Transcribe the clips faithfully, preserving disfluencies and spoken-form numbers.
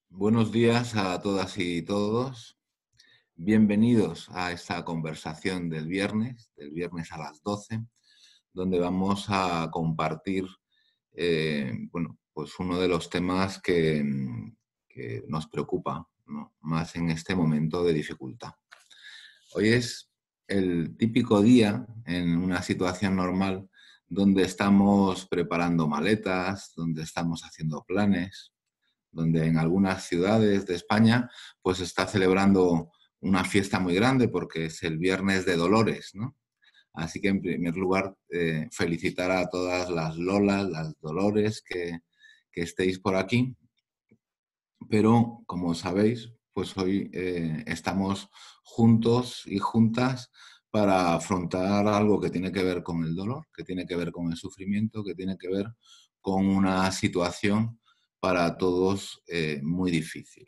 Buenos días a todas y todos. Bienvenidos a esta conversación del viernes, del viernes a las doce, donde vamos a compartir eh, bueno, pues uno de los temas que, que nos preocupa, ¿no?, más en este momento de dificultad. Hoy es el típico día en una situación normal donde estamos preparando maletas, donde estamos haciendo planes, donde en algunas ciudades de España pues se está celebrando una fiesta muy grande porque es el Viernes de Dolores, ¿no? Así que en primer lugar eh, felicitar a todas las Lolas, las Dolores que, que estéis por aquí. Pero como sabéis, pues hoy eh, estamos juntos y juntas para afrontar algo que tiene que ver con el dolor, que tiene que ver con el sufrimiento, que tiene que ver con una situación para todos eh, muy difícil.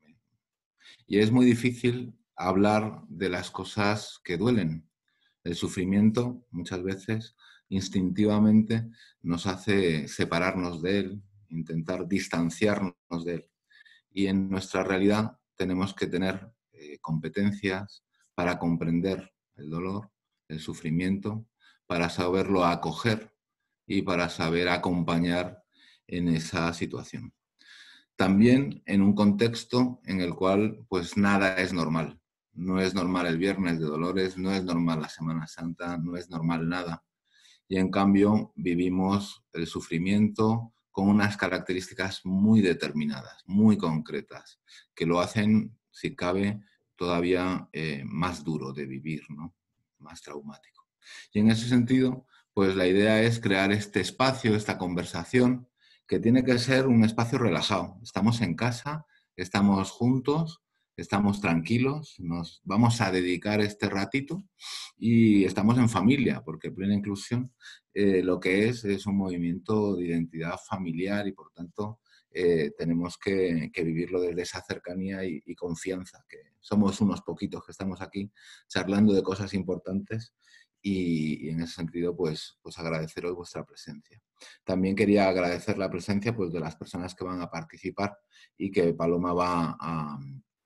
Y es muy difícil hablar de las cosas que duelen. El sufrimiento muchas veces instintivamente nos hace separarnos de él, intentar distanciarnos de él. Y en nuestra realidad tenemos que tener eh, competencias para comprender el dolor, el sufrimiento, para saberlo acoger y para saber acompañar en esa situación. También en un contexto en el cual pues nada es normal. No es normal el Viernes de Dolores, no es normal la Semana Santa, no es normal nada. Y en cambio vivimos el sufrimiento con unas características muy determinadas, muy concretas, que lo hacen, si cabe, todavía eh, más duro de vivir, ¿no?, más traumático. Y en ese sentido, pues la idea es crear este espacio, esta conversación, que tiene que ser un espacio relajado. Estamos en casa, estamos juntos, estamos tranquilos, nos vamos a dedicar este ratito y estamos en familia, porque Plena Inclusión eh, lo que es es un movimiento de identidad familiar y por tanto eh, tenemos que, que vivirlo desde esa cercanía y, y confianza, que somos unos poquitos que estamos aquí charlando de cosas importantes y, y en ese sentido pues, pues agradeceros vuestra presencia. También quería agradecer la presencia pues, de las personas que van a participar y que Paloma va a,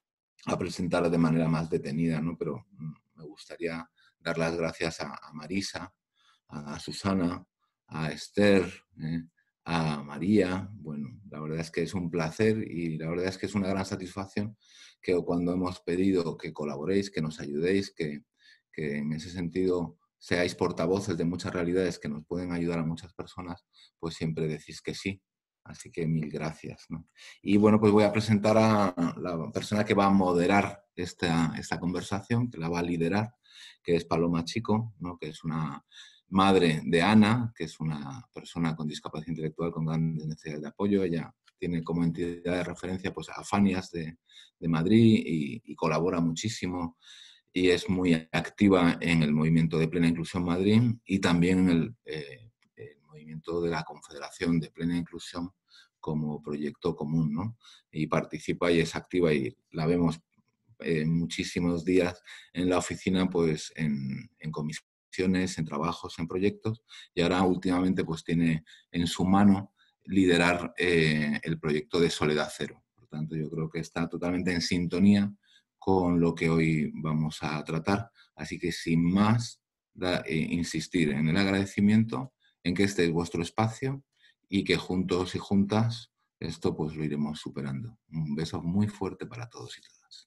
a presentar de manera más detenida, ¿no? Pero me gustaría dar las gracias a, a Marisa, a Susana, a Esther, ¿eh?, a María. Bueno, la verdad es que es un placer y la verdad es que es una gran satisfacción que cuando hemos pedido que colaboréis, que nos ayudéis, que, que en ese sentido seáis portavoces de muchas realidades que nos pueden ayudar a muchas personas, pues siempre decís que sí. Así que mil gracias, ¿no? Y bueno, pues voy a presentar a la persona que va a moderar esta, esta conversación, que la va a liderar, que es Paloma Chico, ¿no?, que es una madre de Ana, que es una persona con discapacidad intelectual con grandes necesidades de apoyo. Ella tiene como entidad de referencia pues, a Fanias de, de Madrid y, y colabora muchísimo y es muy activa en el movimiento de Plena Inclusión Madrid y también en el, eh, el movimiento de la Confederación de Plena Inclusión como proyecto común, ¿no? Y participa y es activa y la vemos eh, muchísimos días en la oficina pues en, en comisiones, en trabajos, en proyectos y ahora últimamente pues tiene en su mano liderar eh, el proyecto de Soledad Cero. Por tanto, yo creo que está totalmente en sintonía con lo que hoy vamos a tratar. Así que sin más, da, eh, insistir en el agradecimiento, en que este es vuestro espacio y que juntos y juntas esto pues lo iremos superando. Un beso muy fuerte para todos y todas.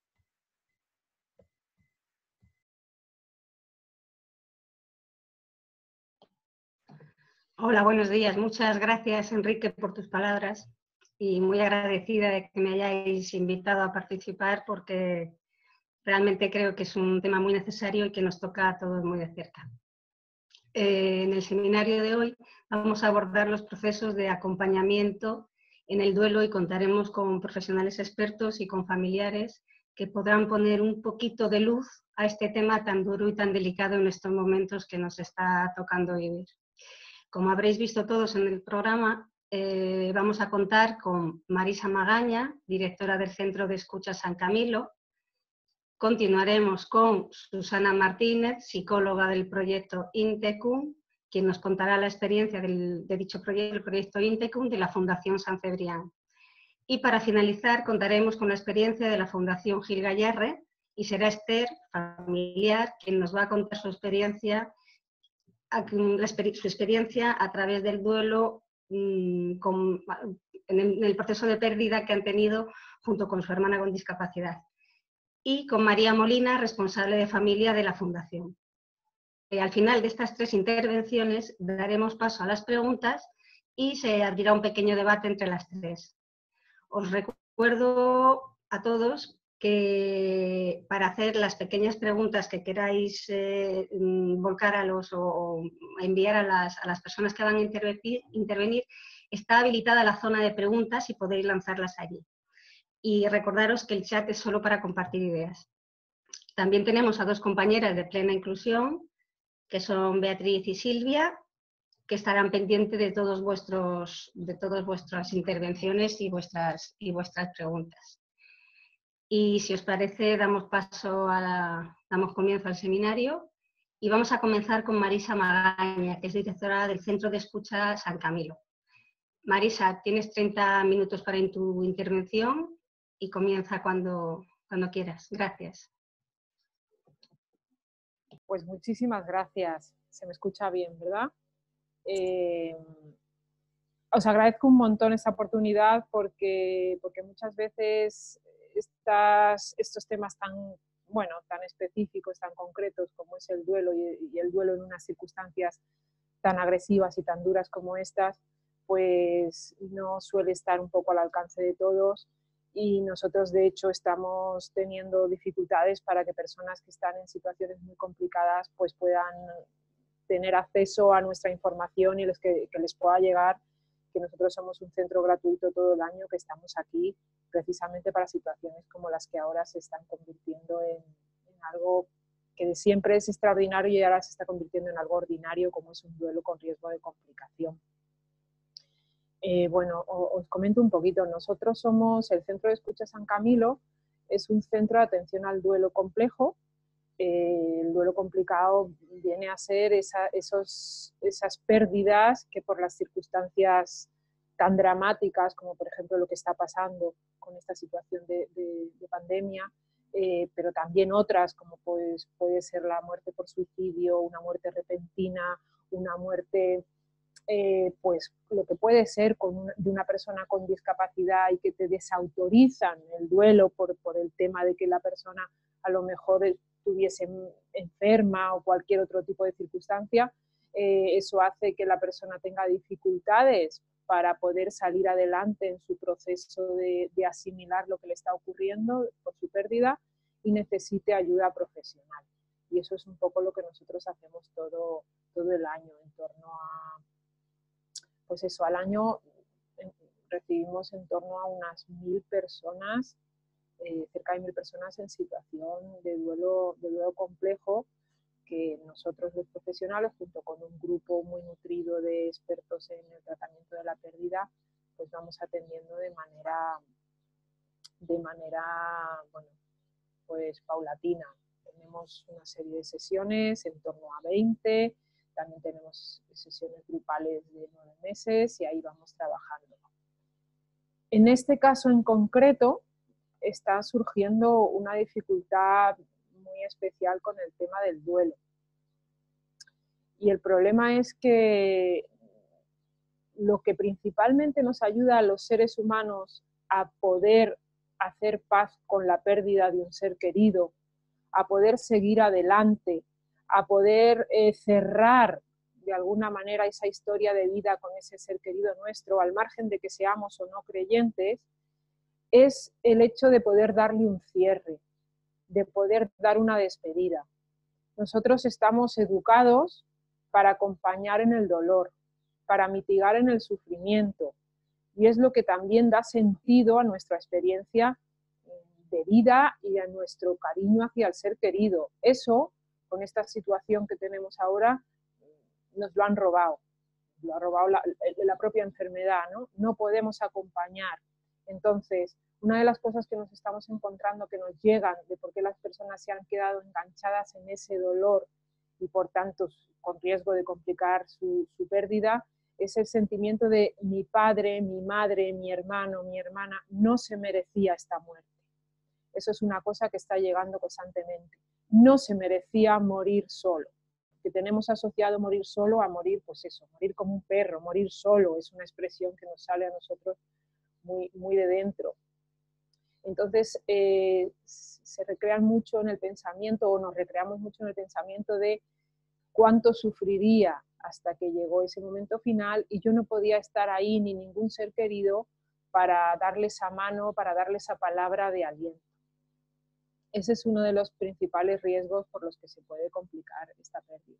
Hola, buenos días. Muchas gracias, Enrique, por tus palabras y muy agradecida de que me hayáis invitado a participar porque realmente creo que es un tema muy necesario y que nos toca a todos muy de cerca. Eh, en el seminario de hoy vamos a abordar los procesos de acompañamiento en el duelo y contaremos con profesionales expertos y con familiares que podrán poner un poquito de luz a este tema tan duro y tan delicado en estos momentos que nos está tocando vivir. Como habréis visto todos en el programa, eh, vamos a contar con Marisa Magaña, directora del Centro de Escucha San Camilo. Continuaremos con Susana Martínez, psicóloga del proyecto Intecum, quien nos contará la experiencia del, de dicho proyecto, el proyecto Intecum de la Fundación San Cebrián. Y para finalizar contaremos con la experiencia de la Fundación Gil Gayarre y será Esther, familiar, quien nos va a contar su experiencia, su experiencia a través del duelo con, en el proceso de pérdida que han tenido junto con su hermana con discapacidad. Y con María Molina, responsable de familia de la Fundación. Al final de estas tres intervenciones daremos paso a las preguntas y se abrirá un pequeño debate entre las tres. Os recuerdo a todos que para hacer las pequeñas preguntas que queráis eh, volcar a los o enviar a las, a las personas que van a intervenir, intervenir, está habilitada la zona de preguntas y podéis lanzarlas allí. Y recordaros que el chat es solo para compartir ideas. También tenemos a dos compañeras de plena inclusión, que son Beatriz y Silvia, que estarán pendientes de todos vuestros, de todas vuestras intervenciones y vuestras, y vuestras preguntas. Y si os parece, damos paso a la, damos comienzo al seminario y vamos a comenzar con Marisa Magaña, que es directora del Centro de Escucha San Camilo. Marisa, tienes treinta minutos para tu intervención y comienza cuando, cuando quieras. Gracias. Pues muchísimas gracias. Se me escucha bien, ¿verdad? Eh, os agradezco un montón esta oportunidad porque, porque muchas veces estas, estos temas tan, bueno, tan específicos, tan concretos como es el duelo y, y el duelo en unas circunstancias tan agresivas y tan duras como estas, pues no suele estar un poco al alcance de todos y nosotros de hecho estamos teniendo dificultades para que personas que están en situaciones muy complicadas pues puedan tener acceso a nuestra información y les que, que les pueda llegar, que nosotros somos un centro gratuito todo el año, que estamos aquí precisamente para situaciones como las que ahora se están convirtiendo en, en algo que de siempre es extraordinario y ahora se está convirtiendo en algo ordinario, como es un duelo con riesgo de complicación. Eh, bueno, os comento un poquito. Nosotros somos el Centro de Escucha San Camilo, es un centro de atención al duelo complejo. Eh, el duelo complicado viene a ser esa, esos, esas pérdidas que por las circunstancias tan dramáticas como por ejemplo lo que está pasando con esta situación de, de, de pandemia, eh, pero también otras como pues, puede ser la muerte por suicidio, una muerte repentina, una muerte eh, pues lo que puede ser con una, de una persona con discapacidad y que te desautorizan el duelo por, por el tema de que la persona a lo mejor estuviese enferma o cualquier otro tipo de circunstancia, eh, eso hace que la persona tenga dificultades para poder salir adelante en su proceso de, de asimilar lo que le está ocurriendo por su pérdida y necesite ayuda profesional. Y eso es un poco lo que nosotros hacemos todo, todo el año en torno a, pues eso, al año recibimos en torno a unas mil personas, eh, cerca de mil personas en situación de duelo, de duelo complejo, que nosotros los profesionales, junto con un grupo muy nutrido de expertos en el tratamiento de la pérdida, pues vamos atendiendo de manera, de manera, bueno, pues paulatina. Tenemos una serie de sesiones, en torno a veinte, también tenemos sesiones grupales de nueve meses y ahí vamos trabajando. En este caso en concreto está surgiendo una dificultad muy especial con el tema del duelo. Y el problema es que lo que principalmente nos ayuda a los seres humanos a poder hacer paz con la pérdida de un ser querido, a poder seguir adelante, a poder eh, cerrar de alguna manera esa historia de vida con ese ser querido nuestro, al margen de que seamos o no creyentes, es el hecho de poder darle un cierre, de poder dar una despedida. Nosotros estamos educados para acompañar en el dolor, para mitigar en el sufrimiento, y es lo que también da sentido a nuestra experiencia de vida y a nuestro cariño hacia el ser querido. Eso, con esta situación que tenemos ahora, nos lo han robado, lo ha robado la, la propia enfermedad, ¿no? No podemos acompañar. Entonces, una de las cosas que nos estamos encontrando que nos llegan de por qué las personas se han quedado enganchadas en ese dolor y por tanto con riesgo de complicar su, su pérdida, es el sentimiento de mi padre, mi madre, mi hermano, mi hermana, no se merecía esta muerte. Eso es una cosa que está llegando constantemente. No se merecía morir solo. Que tenemos asociado morir solo a morir, pues eso, morir como un perro, morir solo, es una expresión que nos sale a nosotros muy, muy de dentro. Entonces, eh, se recrean mucho en el pensamiento, o nos recreamos mucho en el pensamiento de cuánto sufriría hasta que llegó ese momento final, y yo no podía estar ahí, ni ningún ser querido, para darle esa mano, para darle esa palabra de aliento. Ese es uno de los principales riesgos por los que se puede complicar esta pérdida.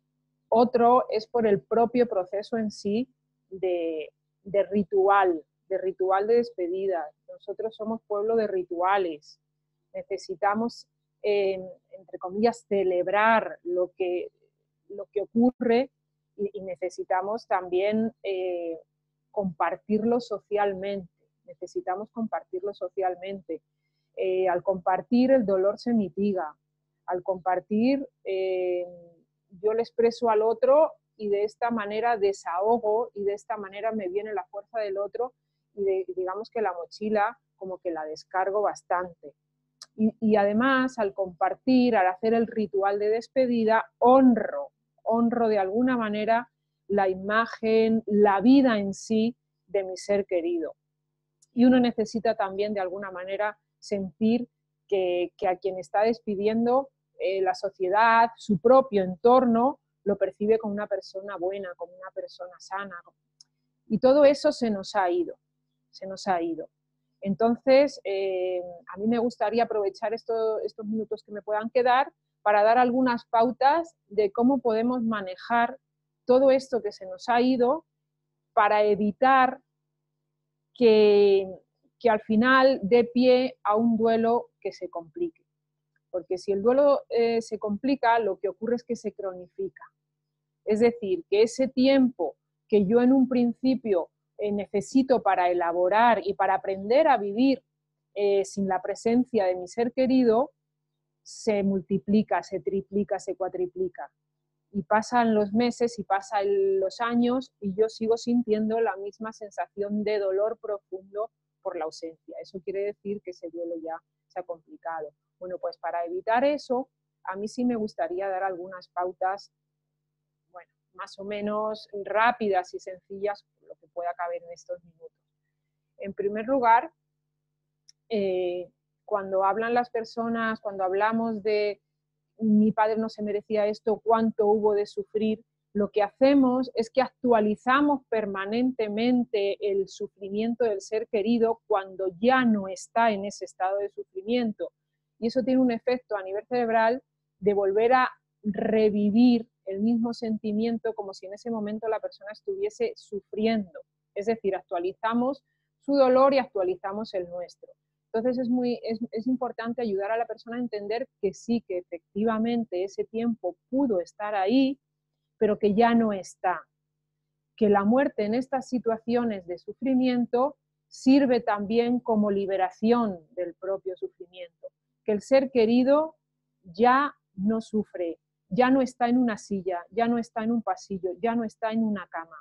Otro es por el propio proceso en sí de, de ritual, de ritual de despedida. Nosotros somos pueblo de rituales. Necesitamos, eh, entre comillas, celebrar lo que, lo que ocurre, y, y necesitamos también eh, compartirlo socialmente. Necesitamos compartirlo socialmente. Eh, al compartir el dolor se mitiga, al compartir eh, yo le expreso al otro y de esta manera desahogo y de esta manera me viene la fuerza del otro y de, digamos que la mochila como que la descargo bastante. Y, y además al compartir, al hacer el ritual de despedida, honro, honro de alguna manera la imagen, la vida en sí de mi ser querido. Y uno necesita también de alguna manera sentir que, que a quien está despidiendo, eh, la sociedad, su propio entorno, lo percibe como una persona buena, como una persona sana. Y todo eso se nos ha ido, se nos ha ido. Entonces, eh, a mí me gustaría aprovechar esto, estos minutos que me puedan quedar para dar algunas pautas de cómo podemos manejar todo esto que se nos ha ido para evitar que... que al final dé pie a un duelo que se complique. Porque si el duelo eh, se complica, lo que ocurre es que se cronifica. Es decir, que ese tiempo que yo en un principio eh, necesito para elaborar y para aprender a vivir eh, sin la presencia de mi ser querido, se multiplica, se triplica, se cuatriplica. Y pasan los meses y pasan los años y yo sigo sintiendo la misma sensación de dolor profundo por la ausencia. Eso quiere decir que ese duelo ya se ha complicado. Bueno, pues para evitar eso, a mí sí me gustaría dar algunas pautas, bueno, más o menos rápidas y sencillas, lo que pueda caber en estos minutos. En primer lugar, eh, cuando hablan las personas, cuando hablamos de mi padre no se merecía esto, cuánto hubo de sufrir, lo que hacemos es que actualizamos permanentemente el sufrimiento del ser querido cuando ya no está en ese estado de sufrimiento. Y eso tiene un efecto a nivel cerebral de volver a revivir el mismo sentimiento como si en ese momento la persona estuviese sufriendo. Es decir, actualizamos su dolor y actualizamos el nuestro. Entonces es, muy, es, es importante ayudar a la persona a entender que sí, que efectivamente ese tiempo pudo estar ahí, pero que ya no está. Que la muerte en estas situaciones de sufrimiento sirve también como liberación del propio sufrimiento. Que el ser querido ya no sufre, ya no está en una silla, ya no está en un pasillo, ya no está en una cama.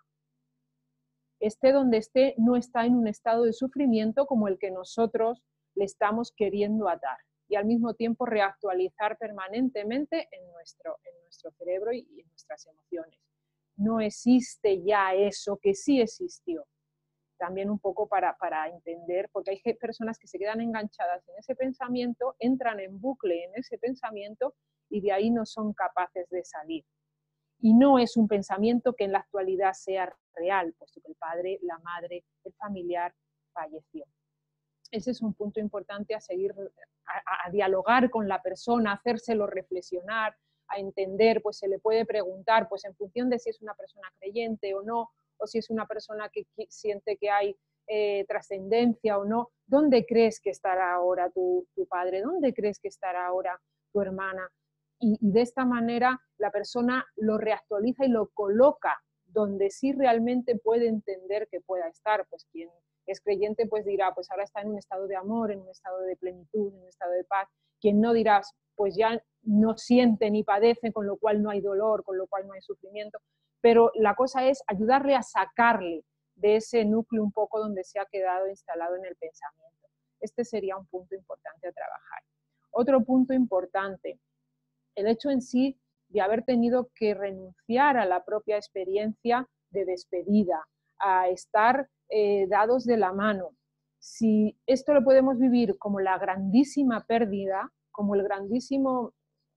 Esté donde esté, no está en un estado de sufrimiento como el que nosotros le estamos queriendo atar. Y al mismo tiempo reactualizar permanentemente en nuestro, en nuestro cerebro y en nuestras emociones. No existe ya eso que sí existió. También un poco para, para entender, porque hay personas que se quedan enganchadas en ese pensamiento, entran en bucle en ese pensamiento y de ahí no son capaces de salir. Y no es un pensamiento que en la actualidad sea real, puesto que el padre, la madre, el familiar falleció. Ese es un punto importante a seguir, a, a dialogar con la persona, a hacérselo reflexionar, a entender, pues se le puede preguntar, pues en función de si es una persona creyente o no, o si es una persona que siente que hay eh, trascendencia o no, ¿dónde crees que estará ahora tu, tu padre? ¿Dónde crees que estará ahora tu hermana? Y, y de esta manera la persona lo reactualiza y lo coloca donde sí realmente puede entender que pueda estar, pues quien es creyente pues dirá, pues ahora está en un estado de amor, en un estado de plenitud, en un estado de paz. Quien no dirá, pues ya no siente ni padece, con lo cual no hay dolor, con lo cual no hay sufrimiento. pero la cosa es ayudarle a sacarle de ese núcleo un poco donde se ha quedado instalado en el pensamiento. Este sería un punto importante a trabajar. Otro punto importante, el hecho en sí de haber tenido que renunciar a la propia experiencia de despedida, a estar eh, dados de la mano. Si esto lo podemos vivir como la grandísima pérdida, como el grandísimo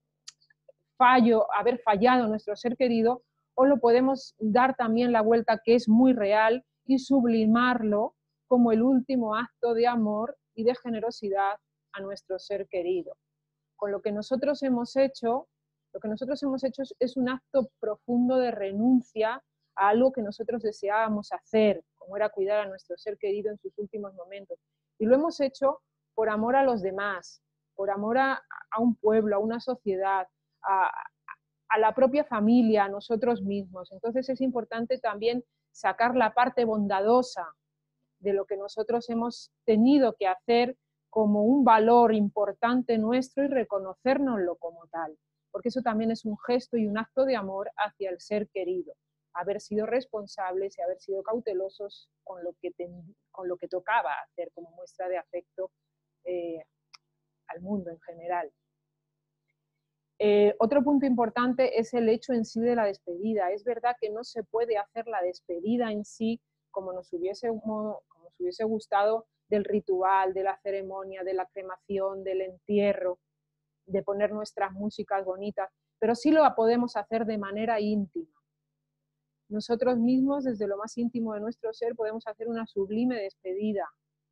fallo, haber fallado a nuestro ser querido, o lo podemos dar también la vuelta, que es muy real, y sublimarlo como el último acto de amor y de generosidad a nuestro ser querido. Con lo que nosotros hemos hecho, lo que nosotros hemos hecho es, es un acto profundo de renuncia a algo que nosotros deseábamos hacer, como era cuidar a nuestro ser querido en sus últimos momentos. Y lo hemos hecho por amor a los demás, por amor a, a un pueblo, a una sociedad, a, a la propia familia, a nosotros mismos. Entonces es importante también sacar la parte bondadosa de lo que nosotros hemos tenido que hacer como un valor importante nuestro y reconocérnoslo como tal, porque eso también es un gesto y un acto de amor hacia el ser querido, haber sido responsables y haber sido cautelosos con lo que, ten, con lo que tocaba hacer como muestra de afecto eh, al mundo en general. Eh, otro punto importante es el hecho en sí de la despedida. Es verdad que no se puede hacer la despedida en sí como nos hubiese, como nos hubiese gustado, del ritual, de la ceremonia, de la cremación, del entierro, de poner nuestras músicas bonitas, pero sí lo podemos hacer de manera íntima. Nosotros mismos, desde lo más íntimo de nuestro ser, podemos hacer una sublime despedida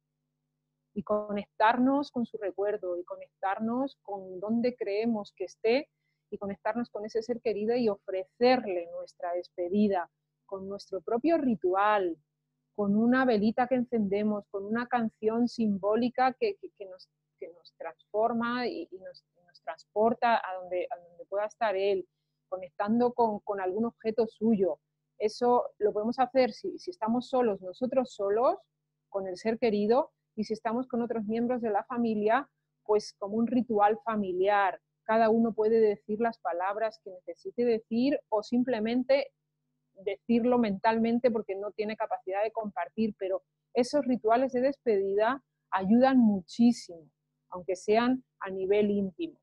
y conectarnos con su recuerdo, y conectarnos con donde creemos que esté, y conectarnos con ese ser querido y ofrecerle nuestra despedida con nuestro propio ritual, con una velita que encendemos, con una canción simbólica que, que, que, nos, que nos transforma y, y, nos, y nos transporta a donde, a donde pueda estar él, conectando con, con algún objeto suyo. Eso lo podemos hacer si, si estamos solos, nosotros solos, con el ser querido, y si estamos con otros miembros de la familia, pues como un ritual familiar. Cada uno puede decir las palabras que necesite decir o simplemente decirlo mentalmente porque no tiene capacidad de compartir, pero esos rituales de despedida ayudan muchísimo, aunque sean a nivel íntimo.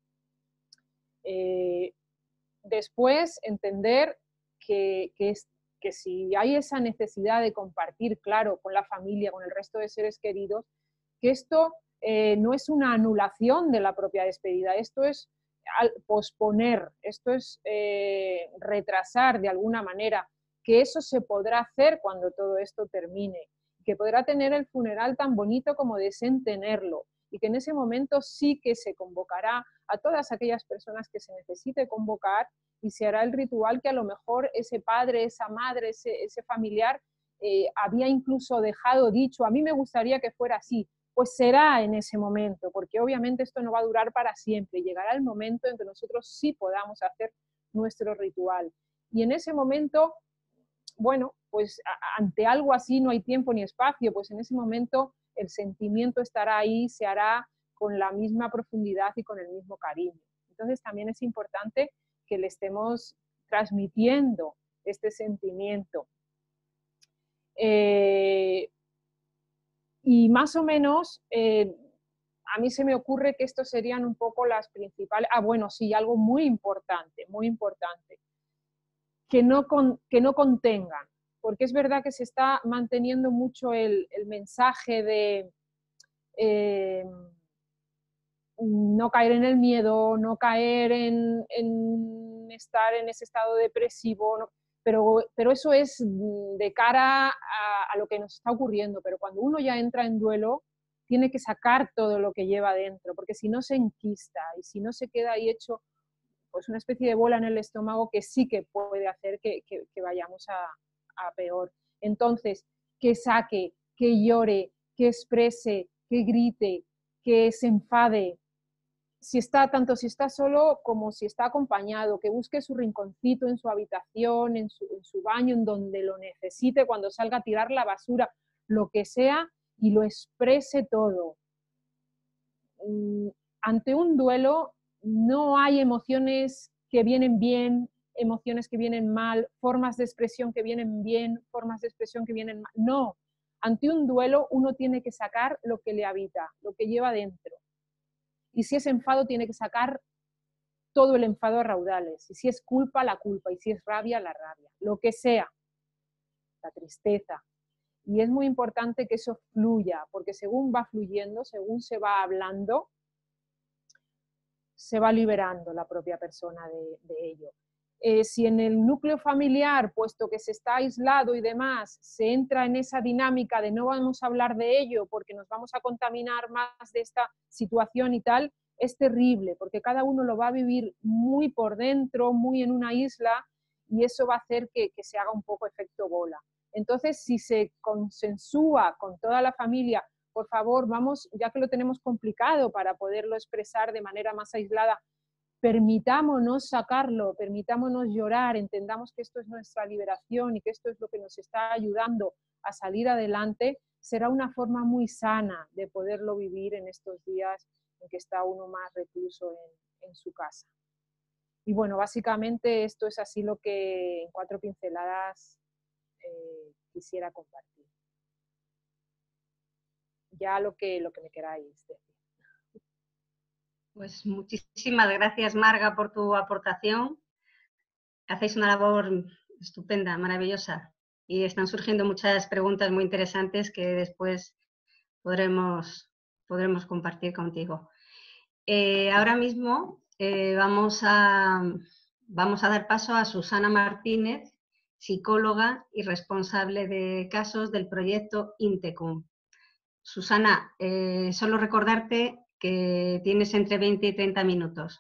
Eh, después, entender que, que, es, que si hay esa necesidad de compartir, claro, con la familia, con el resto de seres queridos, que esto eh, no es una anulación de la propia despedida, esto es al posponer, esto es eh, retrasar de alguna manera, que eso se podrá hacer cuando todo esto termine, que podrá tener el funeral tan bonito como deseen tenerlo, y que en ese momento sí que se convocará a todas aquellas personas que se necesite convocar, y se hará el ritual que a lo mejor ese padre, esa madre, ese, ese familiar eh, había incluso dejado dicho, a mí me gustaría que fuera así. Pues será en ese momento, porque obviamente esto no va a durar para siempre, llegará el momento en que nosotros sí podamos hacer nuestro ritual. Y en ese momento, bueno, pues ante algo así no hay tiempo ni espacio, pues en ese momento el sentimiento estará ahí, se hará con la misma profundidad y con el mismo cariño. Entonces también es importante que le estemos transmitiendo este sentimiento. Eh, Y más o menos, eh, a mí se me ocurre que estos serían un poco las principales... Ah, bueno, sí, algo muy importante, muy importante. Que no, con, que no contengan, porque es verdad que se está manteniendo mucho el, el mensaje de eh, no caer en el miedo, no caer en, en estar en ese estado depresivo, no, Pero, pero eso es de cara a, a lo que nos está ocurriendo, pero cuando uno ya entra en duelo, tiene que sacar todo lo que lleva dentro, porque si no se enquista y si no se queda ahí hecho pues una especie de bola en el estómago que sí que puede hacer que, que, que vayamos a, a peor. Entonces, que saque, que llore, que exprese, que grite, que se enfade, si está, tanto si está solo como si está acompañado, que busque su rinconcito en su habitación, en su, en su baño, en donde lo necesite, cuando salga a tirar la basura, lo que sea, y lo exprese todo. Ante un duelo no hay emociones que vienen bien emociones que vienen mal, formas de expresión que vienen bien, formas de expresión que vienen mal. No, ante un duelo uno tiene que sacar lo que le habita, lo que lleva dentro. Y si es enfado, tiene que sacar todo el enfado a raudales. Y si es culpa, la culpa. Y si es rabia, la rabia. Lo que sea. La tristeza. Y es muy importante que eso fluya, porque según va fluyendo, según se va hablando, se va liberando la propia persona de, de ello. Eh, si en el núcleo familiar, puesto que se está aislado y demás, se entra en esa dinámica de no vamos a hablar de ello porque nos vamos a contaminar más de esta situación y tal, es terrible, porque cada uno lo va a vivir muy por dentro, muy en una isla, y eso va a hacer que, que se haga un poco efecto bola. Entonces, si se consensúa con toda la familia, por favor, vamos, ya que lo tenemos complicado para poderlo expresar de manera más aislada, permitámonos sacarlo, permitámonos llorar, entendamos que esto es nuestra liberación y que esto es lo que nos está ayudando a salir adelante, será una forma muy sana de poderlo vivir en estos días en que está uno más recluso en, en su casa. Y bueno, básicamente esto es así lo que en cuatro pinceladas eh, quisiera compartir. Ya lo que, lo que me queráis decir. Pues muchísimas gracias, Marga, por tu aportación. Hacéis una labor estupenda, maravillosa, y están surgiendo muchas preguntas muy interesantes que después podremos, podremos compartir contigo. Eh, ahora mismo eh, vamos, a, vamos a dar paso a Susana Martínez, psicóloga y responsable de casos del proyecto Intecum. Susana, eh, solo recordarte que tienes entre veinte y treinta minutos.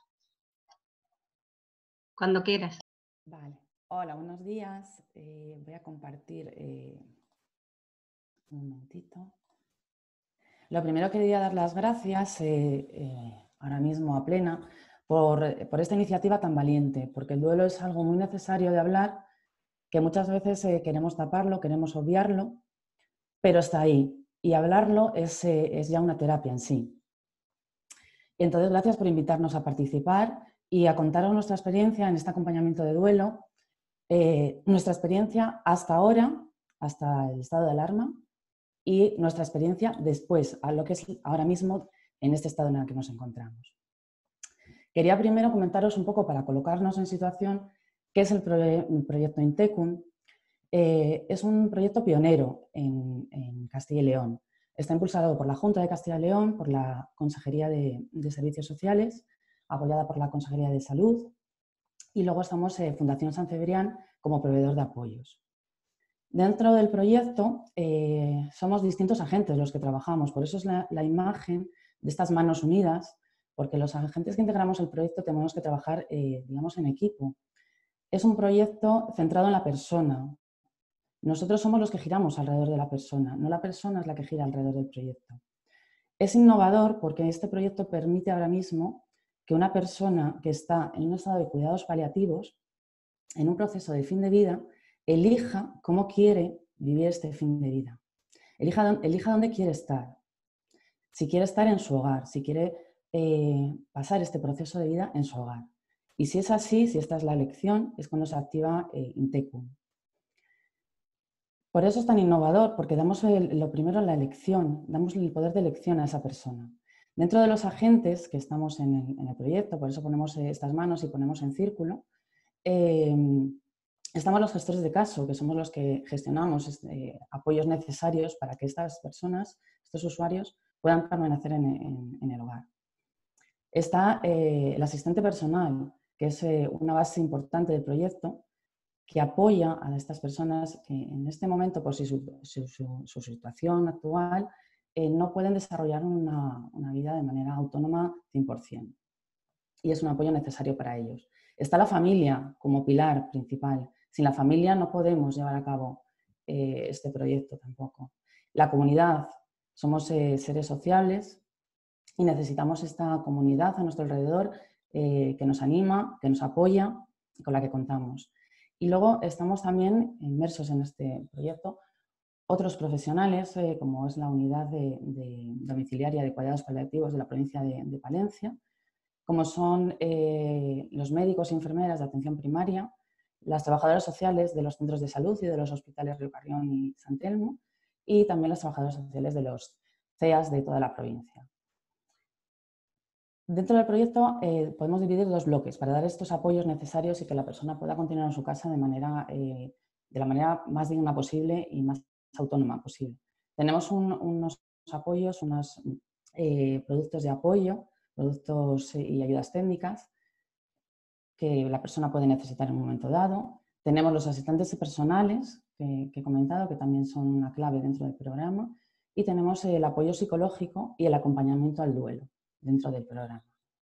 Cuando quieras. Vale. Hola, buenos días. Eh, voy a compartir eh, un momentito. Lo primero quería dar las gracias eh, eh, ahora mismo a Plena por, por esta iniciativa tan valiente, porque el duelo es algo muy necesario de hablar, que muchas veces eh, queremos taparlo, queremos obviarlo, pero está ahí. Y hablarlo es, eh, es ya una terapia en sí. Entonces, gracias por invitarnos a participar y a contaros nuestra experiencia en este acompañamiento de duelo, eh, nuestra experiencia hasta ahora, hasta el estado de alarma, y nuestra experiencia después, a lo que es ahora mismo en este estado en el que nos encontramos. Quería primero comentaros un poco, para colocarnos en situación, qué es el, proye el proyecto Intecum. Eh, es un proyecto pionero en, en Castilla y León. Está impulsado por la Junta de Castilla y León, por la Consejería de, de Servicios Sociales, apoyada por la Consejería de Salud, y luego estamos eh, Fundación San Cebrián como proveedor de apoyos. Dentro del proyecto eh, somos distintos agentes los que trabajamos, por eso es la, la imagen de estas manos unidas, porque los agentes que integramos el proyecto tenemos que trabajar, eh, digamos, en equipo. Es un proyecto centrado en la persona. Nosotros somos los que giramos alrededor de la persona, no la persona es la que gira alrededor del proyecto. Es innovador porque este proyecto permite ahora mismo que una persona que está en un estado de cuidados paliativos, en un proceso de fin de vida, elija cómo quiere vivir este fin de vida. Elija, elija dónde quiere estar. Si quiere estar en su hogar, si quiere eh, pasar este proceso de vida en su hogar. Y si es así, si esta es la elección, es cuando se activa eh, Intecum. Por eso es tan innovador, porque damos el, lo primero la elección, damos el poder de elección a esa persona. Dentro de los agentes que estamos en el, en el proyecto, por eso ponemos eh, estas manos y ponemos en círculo, eh, estamos los gestores de caso, que somos los que gestionamos eh, apoyos necesarios para que estas personas, estos usuarios, puedan permanecer en, en, en el hogar. Está eh, el asistente personal, que es eh, una base importante del proyecto, que apoya a estas personas que en este momento, por si su, su, su, su situación actual, eh, no pueden desarrollar una, una vida de manera autónoma cien por cien. Y es un apoyo necesario para ellos. Está la familia como pilar principal. Sin la familia no podemos llevar a cabo eh, este proyecto tampoco. La comunidad, somos eh, seres sociables y necesitamos esta comunidad a nuestro alrededor eh, que nos anima, que nos apoya y con la que contamos. Y luego estamos también inmersos en este proyecto otros profesionales, eh, como es la unidad de, de domiciliaria de cuidados paliativos de la provincia de, de Palencia, como son eh, los médicos y enfermeras de atención primaria, las trabajadoras sociales de los centros de salud y de los hospitales Río Carrión y San Telmo, y también las trabajadoras sociales de los C E As de toda la provincia. Dentro del proyecto eh, podemos dividir dos bloques para dar estos apoyos necesarios y que la persona pueda continuar en su casa de, manera, eh, de la manera más digna posible y más autónoma posible. Tenemos un, unos apoyos, unos eh, productos de apoyo, productos y ayudas técnicas que la persona puede necesitar en un momento dado. Tenemos los asistentes personales que, que he comentado, que también son una clave dentro del programa. Y tenemos el apoyo psicológico y el acompañamiento al duelo dentro del programa.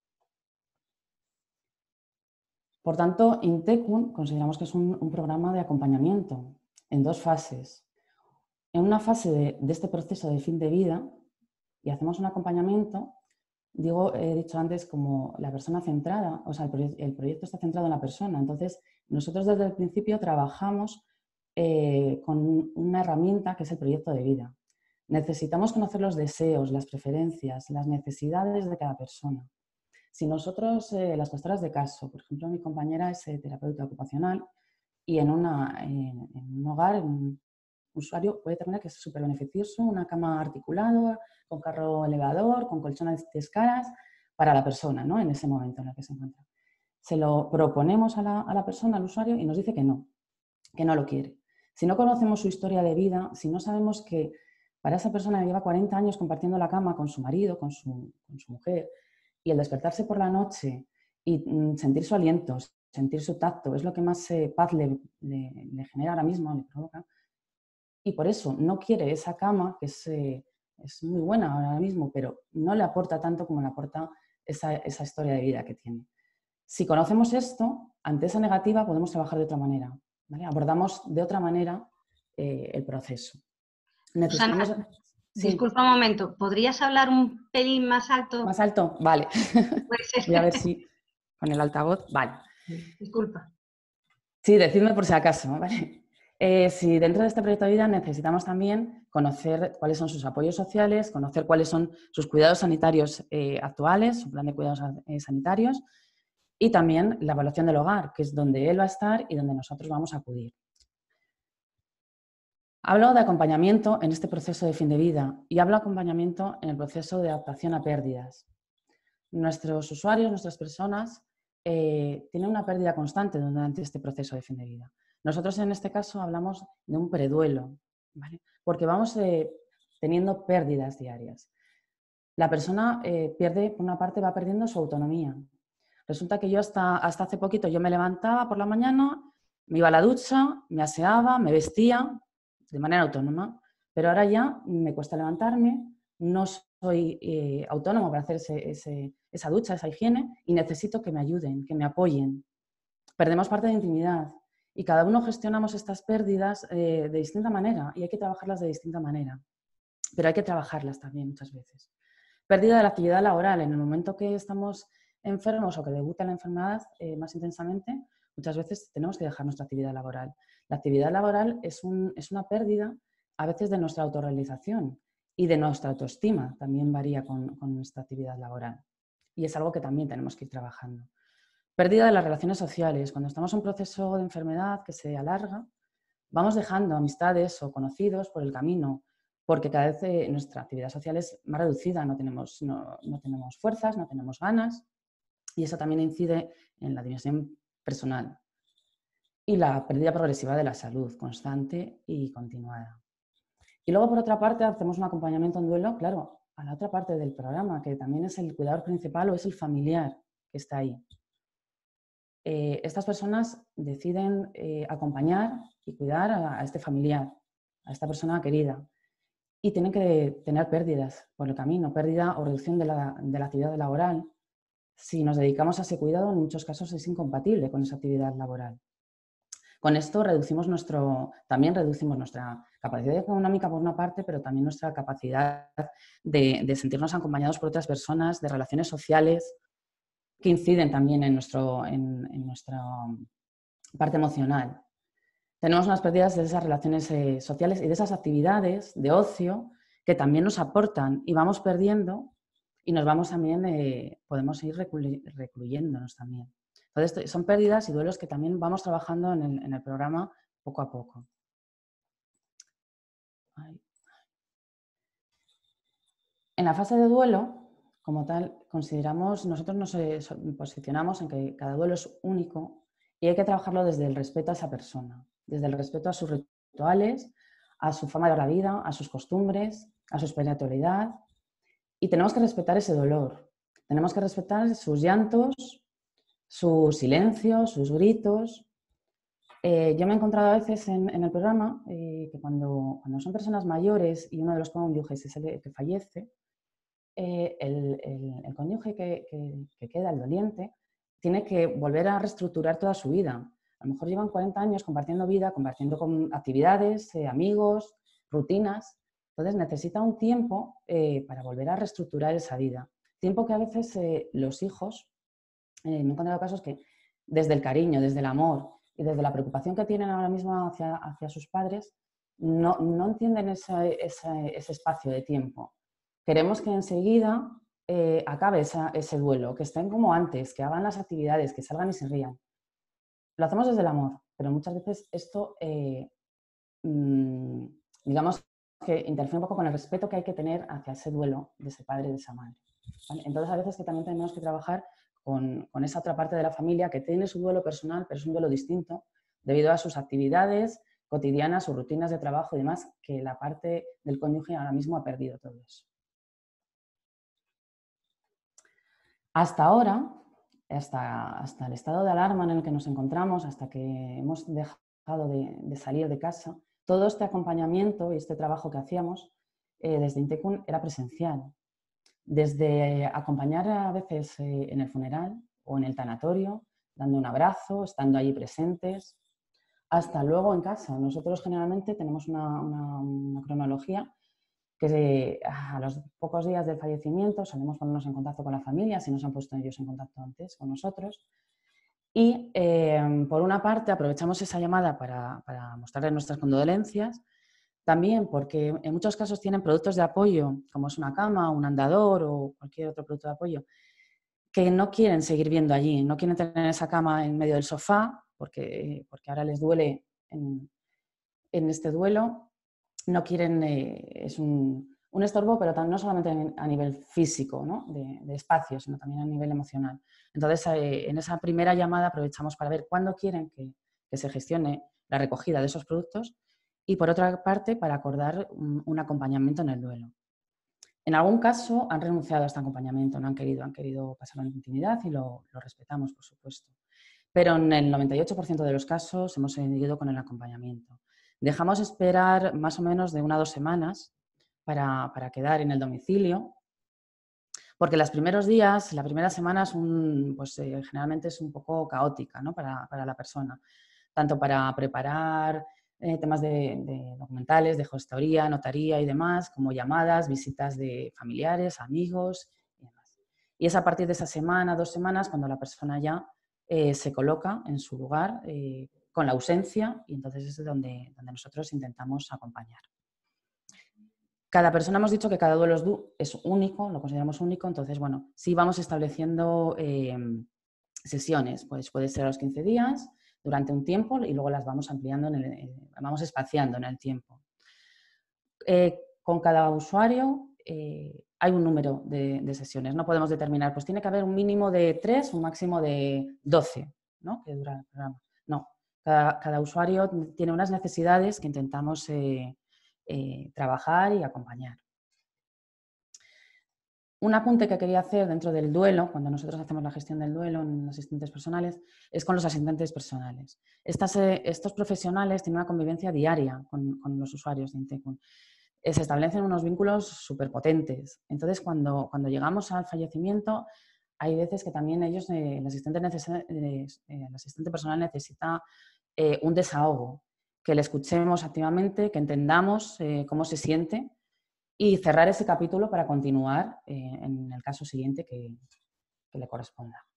Por tanto, Intecum consideramos que es un, un programa de acompañamiento en dos fases. En una fase de, de este proceso de fin de vida, y hacemos un acompañamiento, digo, he dicho antes, como la persona centrada, o sea, el, proye el proyecto está centrado en la persona. Entonces, nosotros desde el principio trabajamos eh, con una herramienta que es el proyecto de vida. Necesitamos conocer los deseos, las preferencias, las necesidades de cada persona. Si nosotros, eh, las gestoras de caso, por ejemplo, mi compañera es eh, terapeuta ocupacional y en, una, en, en un hogar, en un usuario puede determinar que es súper beneficioso, una cama articulada, con carro elevador, con colchones de escalas, para la persona, ¿no? En ese momento en el que se encuentra. Se lo proponemos a la, a la persona, al usuario, y nos dice que no, que no lo quiere. Si no conocemos su historia de vida, si no sabemos que para esa persona que lleva cuarenta años compartiendo la cama con su marido, con su, con su mujer, y el despertarse por la noche y mm, sentir su aliento, sentir su tacto, es lo que más eh, paz le, le, le genera ahora mismo, le provoca. Y por eso no quiere esa cama, que es, eh, es muy buena ahora mismo, pero no le aporta tanto como le aporta esa, esa historia de vida que tiene. Si conocemos esto, ante esa negativa podemos trabajar de otra manera, ¿vale? Abordamos de otra manera eh, el proceso. Necesitamos... Susana, sí. Disculpa un momento, ¿podrías hablar un pelín más alto? ¿Más alto? Vale. Pues, Voy a ver si con el altavoz... Vale. Disculpa. Sí, decidme por si acaso, ¿vale? Eh, si dentro de este proyecto de vida necesitamos también conocer cuáles son sus apoyos sociales, conocer cuáles son sus cuidados sanitarios eh, actuales, su plan de cuidados eh, sanitarios, y también la evaluación del hogar, que es donde él va a estar y donde nosotros vamos a acudir. Hablo de acompañamiento en este proceso de fin de vida y hablo de acompañamiento en el proceso de adaptación a pérdidas. Nuestros usuarios, nuestras personas, eh, tienen una pérdida constante durante este proceso de fin de vida. Nosotros en este caso hablamos de un preduelo, ¿vale? Porque vamos eh, teniendo pérdidas diarias. La persona eh, pierde, por una parte, va perdiendo su autonomía. Resulta que yo hasta, hasta hace poquito yo me levantaba por la mañana, me iba a la ducha, me aseaba, me vestía de manera autónoma, pero ahora ya me cuesta levantarme, no soy eh, autónomo para hacer ese, ese, esa ducha, esa higiene, y necesito que me ayuden, que me apoyen. Perdemos parte de intimidad y cada uno gestionamos estas pérdidas eh, de distinta manera y hay que trabajarlas de distinta manera, pero hay que trabajarlas también muchas veces. Pérdida de la actividad laboral. En el momento que estamos enfermos o que debuta la enfermedad eh, más intensamente, muchas veces tenemos que dejar nuestra actividad laboral. La actividad laboral es, un, es una pérdida a veces de nuestra autorrealización y de nuestra autoestima, también varía con, con nuestra actividad laboral. Y es algo que también tenemos que ir trabajando. Pérdida de las relaciones sociales. Cuando estamos en un proceso de enfermedad que se alarga, vamos dejando amistades o conocidos por el camino, porque cada vez eh, nuestra actividad social es más reducida, no tenemos, no, no tenemos fuerzas, no tenemos ganas, y eso también incide en la dimensión personal. Y la pérdida progresiva de la salud, constante y continuada. Y luego, por otra parte, hacemos un acompañamiento en duelo, claro, a la otra parte del programa, que también es el cuidador principal o es el familiar que está ahí. Eh, estas personas deciden eh, acompañar y cuidar a, a este familiar, a esta persona querida, y tienen que tener pérdidas por el camino, pérdida o reducción de la, de la actividad laboral. Si nos dedicamos a ese cuidado, en muchos casos es incompatible con esa actividad laboral. Con esto reducimos nuestro, también reducimos nuestra capacidad económica por una parte, pero también nuestra capacidad de, de sentirnos acompañados por otras personas, de relaciones sociales, que inciden también en, nuestro, en, en nuestra parte emocional. Tenemos unas pérdidas de esas relaciones eh, sociales y de esas actividades de ocio que también nos aportan y vamos perdiendo y nos vamos también, eh, podemos ir reclu recluyéndonos también. Entonces, son pérdidas y duelos que también vamos trabajando en el, en el programa poco a poco. Ahí. En la fase de duelo, como tal, consideramos, nosotros nos posicionamos en que cada duelo es único y hay que trabajarlo desde el respeto a esa persona, desde el respeto a sus rituales, a su forma de ver la vida, a sus costumbres, a su espiritualidad, y tenemos que respetar ese dolor. Tenemos que respetar sus llantos, sus silencios, sus gritos. Eh, yo me he encontrado a veces en, en el programa eh, que cuando, cuando son personas mayores y uno de los cónyuges es el que fallece, eh, el, el, el cónyuge que, que, que queda, el doliente, tiene que volver a reestructurar toda su vida. A lo mejor llevan cuarenta años compartiendo vida, compartiendo con actividades, eh, amigos, rutinas. Entonces necesita un tiempo eh, para volver a reestructurar esa vida. Tiempo que a veces eh, los hijos, eh, me he encontrado casos que desde el cariño, desde el amor y desde la preocupación que tienen ahora mismo hacia, hacia sus padres, no, no entienden ese, ese, ese espacio de tiempo. Queremos que enseguida eh, acabe esa, ese duelo, que estén como antes, que hagan las actividades, que salgan y se rían. Lo hacemos desde el amor, pero muchas veces esto, eh, mmm, digamos, que interfiere un poco con el respeto que hay que tener hacia ese duelo de ese padre y de esa madre. ¿Vale? Entonces, a veces que también tenemos que trabajar con, con esa otra parte de la familia que tiene su duelo personal, pero es un duelo distinto, debido a sus actividades cotidianas, sus rutinas de trabajo y demás, que la parte del cónyuge ahora mismo ha perdido todo eso. Hasta ahora, hasta, hasta el estado de alarma en el que nos encontramos, hasta que hemos dejado de, de salir de casa, todo este acompañamiento y este trabajo que hacíamos eh, desde Intecun era presencial. Desde acompañar a veces eh, en el funeral o en el tanatorio, dando un abrazo, estando allí presentes, hasta luego en casa. Nosotros generalmente tenemos una, una, una cronología que a los pocos días del fallecimiento solemos ponernos en contacto con la familia, si no se han puesto ellos en contacto antes con nosotros. Y eh, por una parte aprovechamos esa llamada para, para mostrarles nuestras condolencias, también porque en muchos casos tienen productos de apoyo, como es una cama, un andador o cualquier otro producto de apoyo, que no quieren seguir viendo allí, no quieren tener esa cama en medio del sofá, porque, porque ahora les duele en, en este duelo. No quieren, eh, es un, un estorbo, pero no solamente a nivel físico, ¿no? de, de espacio, sino también a nivel emocional. Entonces, eh, en esa primera llamada aprovechamos para ver cuándo quieren que, que se gestione la recogida de esos productos y, por otra parte, para acordar un, un acompañamiento en el duelo. En algún caso han renunciado a este acompañamiento, no han querido, han querido pasarlo en intimidad y lo, lo respetamos, por supuesto. Pero en el noventa y ocho por ciento de los casos hemos seguido con el acompañamiento. Dejamos esperar más o menos de una a dos semanas para, para quedar en el domicilio, porque los primeros días, la primera semana es un, pues, eh, generalmente es un poco caótica, ¿no? para, para la persona, tanto para preparar eh, temas de, de documentales, de gestoría, notaría y demás, como llamadas, visitas de familiares, amigos y demás. Y es a partir de esa semana, dos semanas, cuando la persona ya eh, se coloca en su lugar eh, con la ausencia y entonces es donde, donde nosotros intentamos acompañar. Cada persona hemos dicho que cada duelo es único, lo consideramos único, entonces, bueno, sí vamos estableciendo eh, sesiones, pues puede ser a los quince días, durante un tiempo y luego las vamos ampliando, en el, eh, vamos espaciando en el tiempo. Eh, con cada usuario eh, hay un número de, de sesiones, no podemos determinar, pues tiene que haber un mínimo de tres, un máximo de doce, ¿no? Que dura el programa. No, cada, cada usuario tiene unas necesidades que intentamos eh, eh, trabajar y acompañar. Un apunte que quería hacer dentro del duelo, cuando nosotros hacemos la gestión del duelo en asistentes personales, es con los asistentes personales. Estas, eh, estos profesionales tienen una convivencia diaria con, con los usuarios de Intecun. Eh, se establecen unos vínculos súper potentes. Entonces, cuando, cuando llegamos al fallecimiento, hay veces que también ellos, eh, el, asistente eh, el asistente personal necesita eh, un desahogo, que le escuchemos activamente, que entendamos eh, cómo se siente, y cerrar ese capítulo para continuar eh, en el caso siguiente que, que le corresponda.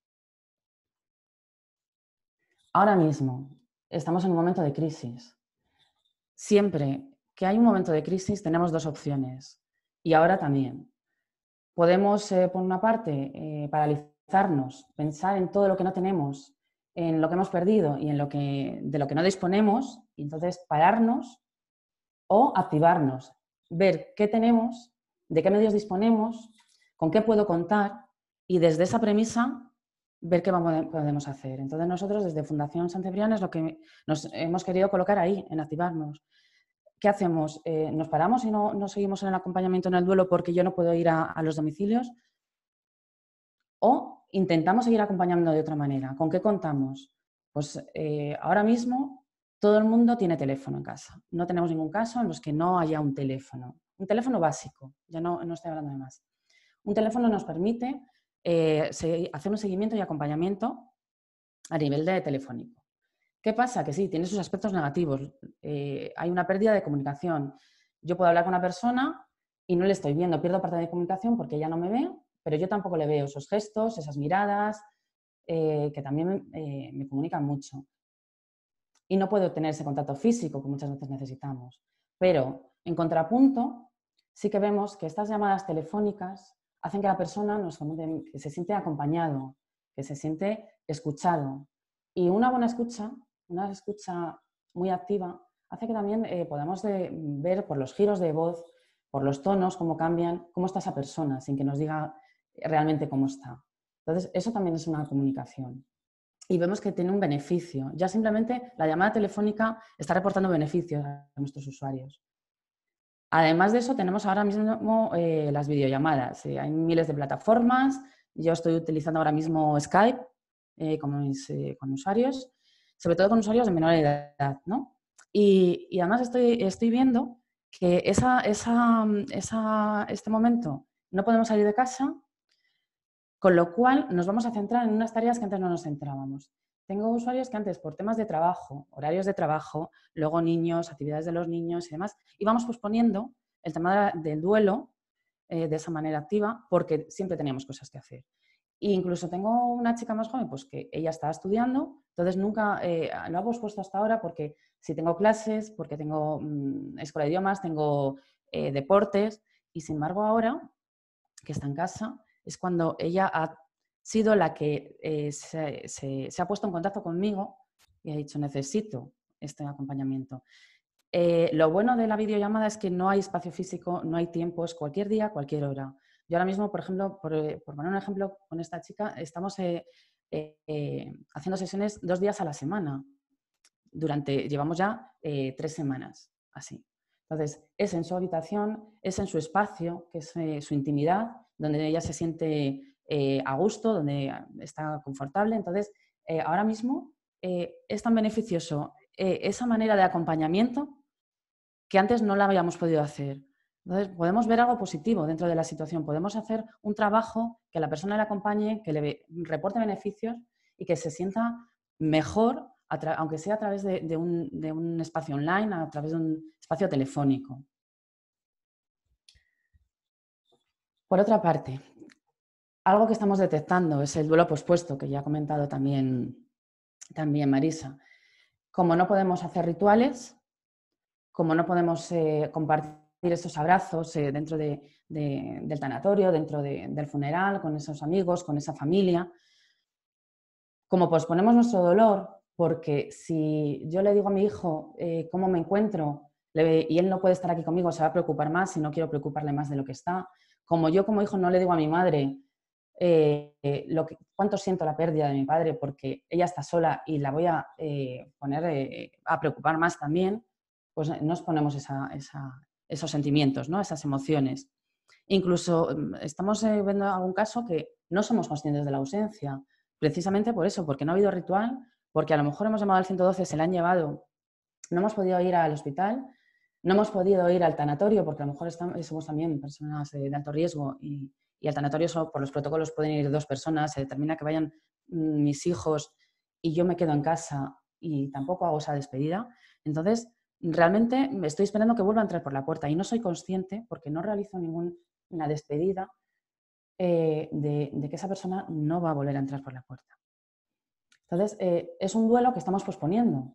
Ahora mismo estamos en un momento de crisis. Siempre que hay un momento de crisis tenemos dos opciones y ahora también. Podemos, eh, por una parte, eh, paralizarnos, pensar en todo lo que no tenemos en lo que hemos perdido y en lo que, de lo que no disponemos, y entonces pararnos o activarnos, ver qué tenemos, de qué medios disponemos, con qué puedo contar y desde esa premisa ver qué vamos, podemos hacer. Entonces nosotros desde Fundación San Cebrián es lo que nos hemos querido colocar ahí, en activarnos. ¿Qué hacemos? Eh, ¿Nos paramos y no, no seguimos en el acompañamiento en el duelo porque yo no puedo ir a, a los domicilios? ¿O intentamos seguir acompañando de otra manera? ¿Con qué contamos? Pues eh, ahora mismo todo el mundo tiene teléfono en casa. No tenemos ningún caso en los que no haya un teléfono. Un teléfono básico, ya no, no estoy hablando de más. Un teléfono nos permite eh, se, hacer un seguimiento y acompañamiento a nivel de telefónico. ¿Qué pasa? Que sí, tiene sus aspectos negativos. Eh, hay una pérdida de comunicación. Yo puedo hablar con una persona y no le estoy viendo, pierdo parte de comunicación porque ella no me ve, pero yo tampoco le veo esos gestos, esas miradas, eh, que también eh, me comunican mucho. Y no puedo tener ese contacto físico que muchas veces necesitamos. Pero, en contrapunto, sí que vemos que estas llamadas telefónicas hacen que la persona nos, que se siente acompañado, que se siente escuchado. Y una buena escucha, una escucha muy activa, hace que también eh, podamos de, ver por los giros de voz, por los tonos, cómo cambian, cómo está esa persona, sin que nos diga realmente cómo está. Entonces, eso también es una comunicación. Y vemos que tiene un beneficio. Ya simplemente la llamada telefónica está reportando beneficios a nuestros usuarios. Además de eso, tenemos ahora mismo eh, las videollamadas. Eh, hay miles de plataformas. Yo estoy utilizando ahora mismo Skype eh, con, mis, eh, con usuarios, sobre todo con usuarios de menor edad, ¿no? Y, y además estoy, estoy viendo que esa, esa, esa, este momento no podemos salir de casa, con lo cual nos vamos a centrar en unas tareas que antes no nos centrábamos. Tengo usuarios que antes, por temas de trabajo, horarios de trabajo, luego niños, actividades de los niños y demás, íbamos posponiendo el tema del duelo eh, de esa manera activa porque siempre teníamos cosas que hacer. E incluso tengo una chica más joven pues que ella estaba estudiando, entonces nunca eh, lo hago pospuesto hasta ahora porque si tengo clases, porque tengo mmm, escuela de idiomas, tengo eh, deportes y sin embargo ahora que está en casa es cuando ella ha sido la que eh, se, se, se ha puesto en contacto conmigo y ha dicho necesito este acompañamiento. Eh, lo bueno de la videollamada es que no hay espacio físico, no hay tiempo, es cualquier día, cualquier hora. Yo ahora mismo, por ejemplo, por, por poner un ejemplo con esta chica, estamos eh, eh, haciendo sesiones dos días a la semana. Durante, llevamos ya eh, tres semanas, así. Entonces, es en su habitación, es en su espacio, que es eh, su intimidad, donde ella se siente eh, a gusto, donde está confortable. Entonces, eh, ahora mismo eh, es tan beneficioso eh, esa manera de acompañamiento que antes no la habíamos podido hacer. Entonces, podemos ver algo positivo dentro de la situación. Podemos hacer un trabajo que la persona le acompañe, que le reporte beneficios y que se sienta mejor, aunque sea a través de, de, un, de un espacio online, a través de un espacio telefónico. Por otra parte, algo que estamos detectando es el duelo pospuesto, que ya ha comentado también, también Marisa. Como no podemos hacer rituales, como no podemos eh, compartir esos abrazos eh, dentro de, de, del tanatorio, dentro de, del funeral, con esos amigos, con esa familia, como posponemos nuestro dolor, porque si yo le digo a mi hijo eh, cómo me encuentro le, y él no puede estar aquí conmigo, se va a preocupar más y no quiero preocuparle más de lo que está. Como yo como hijo no le digo a mi madre eh, eh, lo que, cuánto siento la pérdida de mi padre porque ella está sola y la voy a eh, poner eh, a preocupar más también, pues nos ponemos esa, esa, esos sentimientos, ¿no? Esas emociones. Incluso estamos eh, viendo algún caso que no somos conscientes de la ausencia, precisamente por eso, porque no ha habido ritual, porque a lo mejor hemos llamado al ciento doce, se la han llevado, no hemos podido ir al hospital, no hemos podido ir al tanatorio, porque a lo mejor estamos, somos también personas de alto riesgo y, y al tanatorio solo por los protocolos pueden ir dos personas, se determina que vayan mis hijos y yo me quedo en casa y tampoco hago esa despedida. Entonces, realmente me estoy esperando que vuelva a entrar por la puerta y no soy consciente, porque no realizo ninguna despedida, eh, de, de que esa persona no va a volver a entrar por la puerta. Entonces, eh, es un duelo que estamos posponiendo.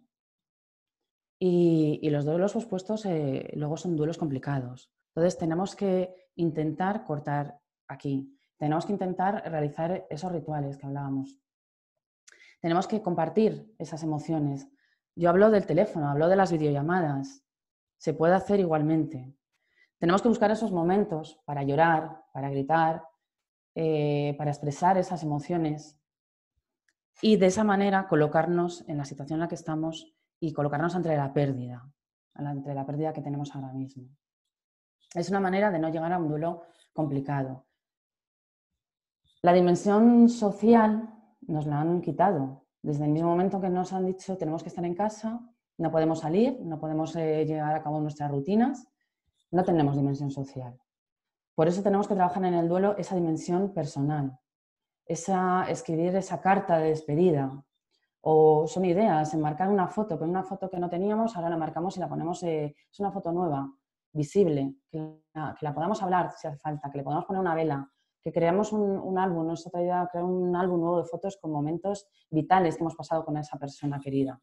Y, y los duelos pospuestos eh, luego son duelos complicados. Entonces, tenemos que intentar cortar aquí. Tenemos que intentar realizar esos rituales que hablábamos. tenemos que compartir esas emociones. Yo hablo del teléfono, hablo de las videollamadas. Se puede hacer igualmente. Tenemos que buscar esos momentos para llorar, para gritar, eh, para expresar esas emociones y de esa manera colocarnos en la situación en la que estamos y colocarnos ante la pérdida, ante la pérdida que tenemos ahora mismo. Es una manera de no llegar a un duelo complicado. La dimensión social nos la han quitado. Desde el mismo momento que nos han dicho tenemos que estar en casa, no podemos salir, no podemos eh, llevar a cabo nuestras rutinas, no tenemos dimensión social. Por eso tenemos que trabajar en el duelo esa dimensión personal, esa, escribir esa carta de despedida. O son ideas, enmarcar una foto, pero una foto que no teníamos, ahora la marcamos y la ponemos, eh, es una foto nueva, visible, que la, que la podamos hablar si hace falta, que le podamos poner una vela, que creamos un, un álbum, nuestra otra idea, crear un álbum nuevo de fotos con momentos vitales que hemos pasado con esa persona querida.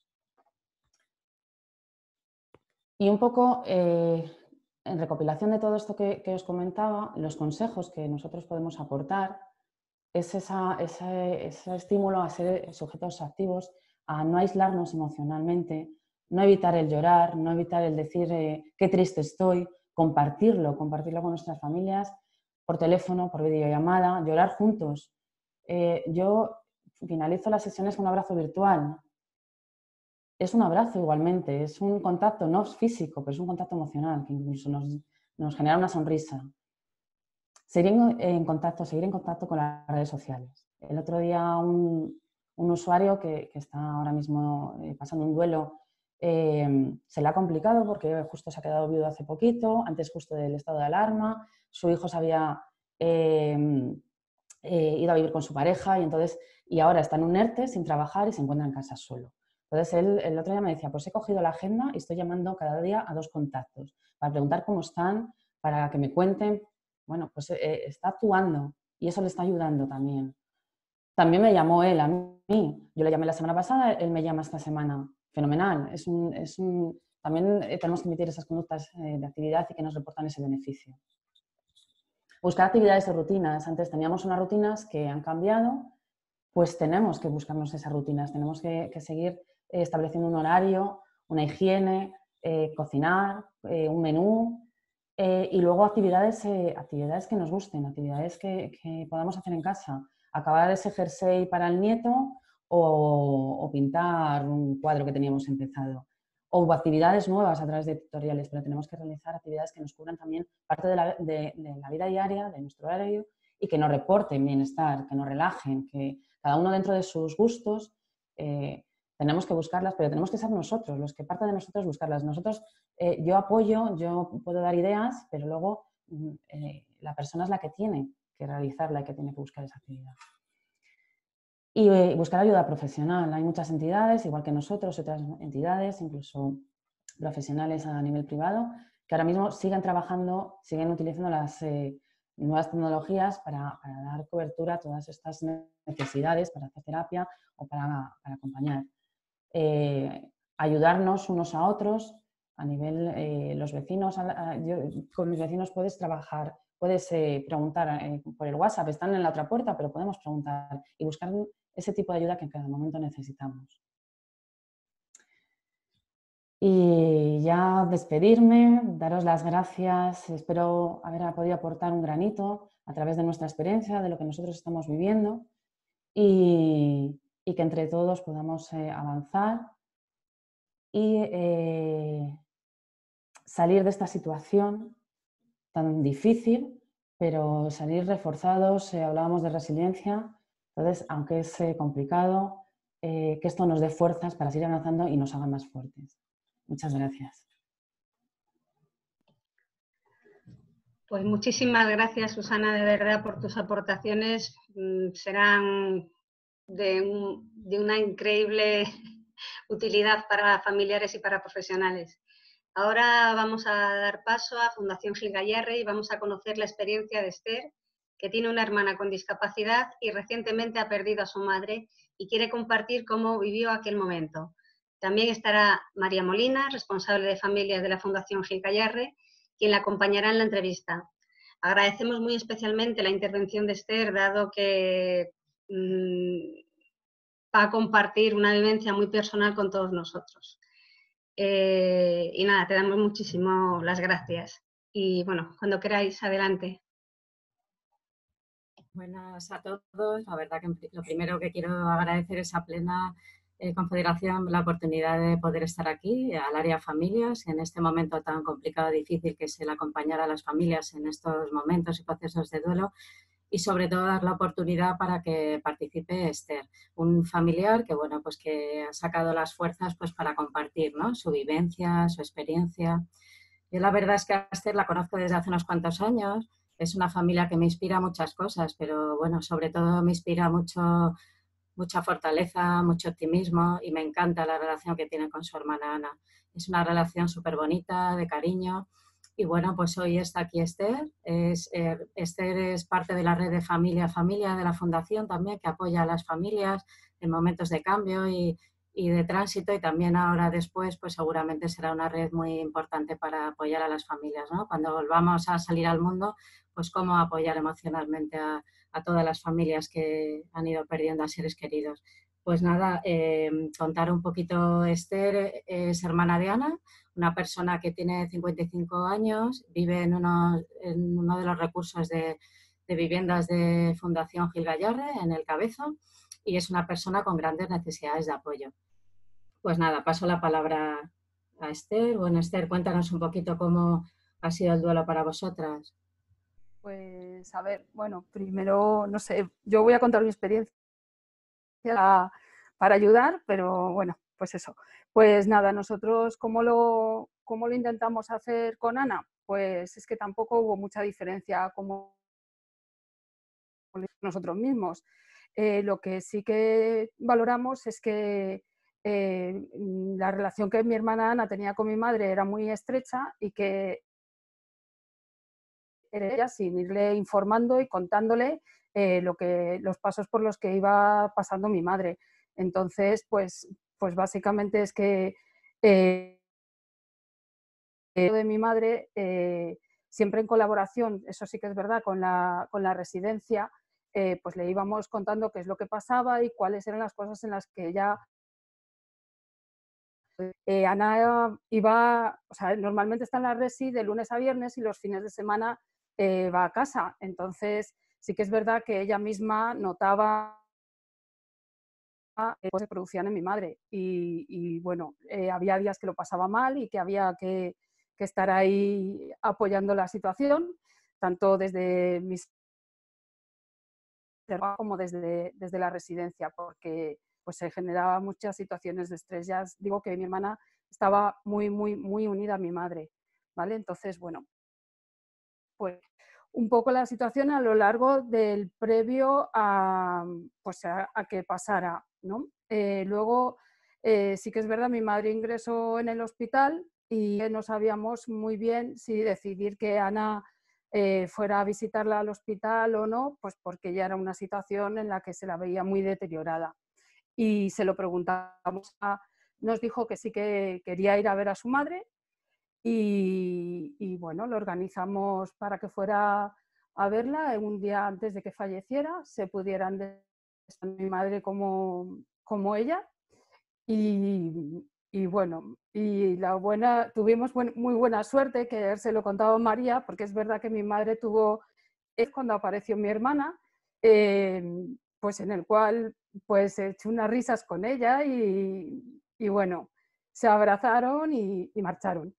Y un poco, eh, en recopilación de todo esto que, que os comentaba, los consejos que nosotros podemos aportar es esa, ese, ese estímulo a ser sujetos activos, a no aislarnos emocionalmente, no evitar el llorar, no evitar el decir eh, qué triste estoy, compartirlo, compartirlo con nuestras familias, por teléfono, por videollamada, llorar juntos. Eh, yo finalizo las sesiones con un abrazo virtual. Es un abrazo igualmente, es un contacto no físico, pero es un contacto emocional que incluso nos, nos genera una sonrisa. Seguir en contacto, seguir en contacto con las redes sociales. El otro día un, un usuario que, que está ahora mismo eh, pasando un duelo eh, se le ha complicado porque justo se ha quedado viudo hace poquito, antes justo del estado de alarma, su hijo se había eh, eh, ido a vivir con su pareja y, entonces, y ahora está en un ERTE sin trabajar y se encuentra en casa solo. Entonces él el otro día me decía, pues he cogido la agenda y estoy llamando cada día a dos contactos para preguntar cómo están, para que me cuenten. Bueno, pues eh, está actuando y eso le está ayudando también. También me llamó él a mí. Yo le llamé la semana pasada, él me llama esta semana. Fenomenal. Es un, es un, también eh, tenemos que emitir esas conductas eh, de actividad y que nos reportan ese beneficio. Buscar actividades y rutinas. Antes teníamos unas rutinas que han cambiado, pues tenemos que buscarnos esas rutinas. Tenemos que, que seguir eh, estableciendo un horario, una higiene, eh, cocinar, eh, un menú. Eh, y luego actividades, eh, actividades que nos gusten, actividades que, que podamos hacer en casa. Acabar ese jersey para el nieto o, o pintar un cuadro que teníamos empezado. O actividades nuevas a través de tutoriales, pero tenemos que realizar actividades que nos cubran también parte de la, de, de la vida diaria, de nuestro horario, y que nos reporten bienestar, que nos relajen, que cada uno dentro de sus gustos eh, tenemos que buscarlas, pero tenemos que ser nosotros, los que parte de nosotros buscarlas. Nosotros, eh, yo apoyo, yo puedo dar ideas, pero luego eh, la persona es la que tiene que realizarla y que tiene que buscar esa actividad. Y eh, buscar ayuda profesional. Hay muchas entidades, igual que nosotros, otras entidades, incluso profesionales a nivel privado, que ahora mismo siguen trabajando, siguen utilizando las eh, nuevas tecnologías para, para dar cobertura a todas estas necesidades, para hacer terapia o para, para acompañar. Eh, ayudarnos unos a otros, a nivel, eh, los vecinos, a, a, yo, con mis vecinos puedes trabajar, puedes eh, preguntar eh, por el WhatsApp, están en la otra puerta, pero podemos preguntar y buscar ese tipo de ayuda que en cada momento necesitamos. Y ya despedirme, daros las gracias, espero haber podido aportar un granito a través de nuestra experiencia, de lo que nosotros estamos viviendo y, y que entre todos podamos eh, avanzar y eh, salir de esta situación tan difícil, pero salir reforzados. Eh, hablábamos de resiliencia, entonces, aunque es eh, complicado, eh, que esto nos dé fuerzas para seguir avanzando y nos haga más fuertes. Muchas gracias. Pues muchísimas gracias, Susana, de verdad, por tus aportaciones. Serán de, un, de una increíble utilidad para familiares y para profesionales. Ahora vamos a dar paso a Fundación Gil Gayarre y vamos a conocer la experiencia de Esther, que tiene una hermana con discapacidad y recientemente ha perdido a su madre y quiere compartir cómo vivió aquel momento. También estará María Molina, responsable de familias de la Fundación Gil Gayarre, quien la acompañará en la entrevista. Agradecemos muy especialmente la intervención de Esther, dado que mmm, va a compartir una vivencia muy personal con todos nosotros. Eh, y nada, te damos muchísimo las gracias. Y bueno, cuando queráis, adelante. Buenas a todos. La verdad que lo primero que quiero agradecer es a Plena eh, Confederación la oportunidad de poder estar aquí, al área familias, en este momento tan complicado y difícil que es el acompañar a las familias en estos momentos y procesos de duelo, y sobre todo dar la oportunidad para que participe Esther, un familiar que, bueno, pues que ha sacado las fuerzas pues para compartir, ¿no?, su vivencia, su experiencia. Yo la verdad es que a Esther la conozco desde hace unos cuantos años. Es una familia que me inspira muchas cosas, pero bueno, sobre todo me inspira mucho, mucha fortaleza, mucho optimismo, y me encanta la relación que tiene con su hermana Ana. Es una relación súper bonita, de cariño. Y bueno, pues hoy está aquí Esther. Es, eh, Esther es parte de la red de Familia Familia de la Fundación también, que apoya a las familias en momentos de cambio y, y de tránsito, y también ahora después pues seguramente será una red muy importante para apoyar a las familias, ¿no? Cuando volvamos a salir al mundo, pues cómo apoyar emocionalmente a, a todas las familias que han ido perdiendo a seres queridos. Pues nada, eh, contar un poquito. Esther es hermana de Ana, una persona que tiene cincuenta y cinco años, vive en uno, en uno de los recursos de, de viviendas de Fundación Gil Gallarre, en El Cabezo, y es una persona con grandes necesidades de apoyo. Pues nada, paso la palabra a Esther. Bueno, Esther, cuéntanos un poquito cómo ha sido el duelo para vosotras. Pues a ver, bueno, primero, no sé, yo voy a contar mi experiencia para, para ayudar, pero bueno, pues eso. Pues nada, nosotros, ¿cómo lo, cómo lo intentamos hacer con Ana? Pues es que tampoco hubo mucha diferencia como nosotros mismos. Eh, lo que sí que valoramos es que eh, la relación que mi hermana Ana tenía con mi madre era muy estrecha, y que ella, sin irle informando y contándole eh, lo que, los pasos por los que iba pasando mi madre. Entonces, pues, pues básicamente es que eh, de mi madre, eh, siempre en colaboración, eso sí que es verdad, con la, con la residencia, eh, pues le íbamos contando qué es lo que pasaba y cuáles eran las cosas en las que ella... Eh, Ana iba, o sea, normalmente está en la resi de lunes a viernes, y los fines de semana eh, va a casa. Entonces, sí que es verdad que ella misma notaba que se producían en mi madre. Y, y bueno, eh, había días que lo pasaba mal y que había que, que estar ahí apoyando la situación, tanto desde mis como desde, desde la residencia, porque pues se generaban muchas situaciones de estrés. Ya os digo que mi hermana estaba muy, muy, muy unida a mi madre, ¿vale? Entonces, bueno, pues un poco la situación a lo largo del previo a, pues a, a que pasara, ¿no? Eh, luego, eh, sí que es verdad, mi madre ingresó en el hospital y no sabíamos muy bien si decidir que Ana eh, fuera a visitarla al hospital o no, pues porque ya era una situación en la que se la veía muy deteriorada. Y se lo preguntamos, a, nos dijo que sí que quería ir a ver a su madre. Y, y bueno, lo organizamos para que fuera a verla un día antes de que falleciera, se pudieran tanto mi madre como, como ella. Y, y bueno, y la buena, tuvimos buen, muy buena suerte, que se lo contaba María, porque es verdad que mi madre tuvo, es cuando apareció mi hermana, eh, pues en el cual pues he hecho unas risas con ella, y, y bueno, se abrazaron y, y marcharon.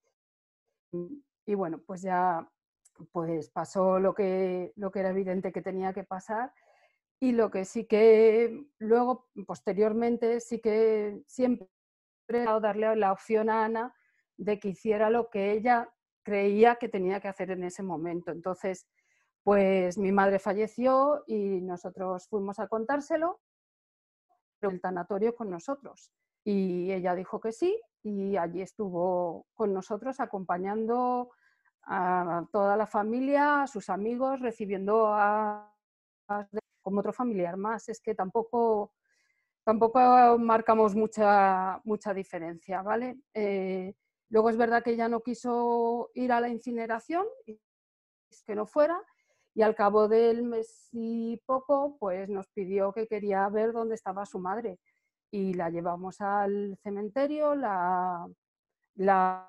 Y bueno, pues ya pues pasó lo que, lo que era evidente que tenía que pasar. Y lo que sí que luego, posteriormente, sí que siempre he dado darle la opción a Ana de que hiciera lo que ella creía que tenía que hacer en ese momento. Entonces, pues mi madre falleció y nosotros fuimos a contárselo, el tanatorio con nosotros. Y ella dijo que sí, y allí estuvo con nosotros acompañando a toda la familia, a sus amigos, recibiendo a, a como otro familiar más. Es que tampoco, tampoco marcamos mucha, mucha diferencia, ¿vale? Eh, luego es verdad que ella no quiso ir a la incineración, que no fuera, y al cabo del mes y poco pues nos pidió que quería ver dónde estaba su madre. y la llevamos al cementerio, la, la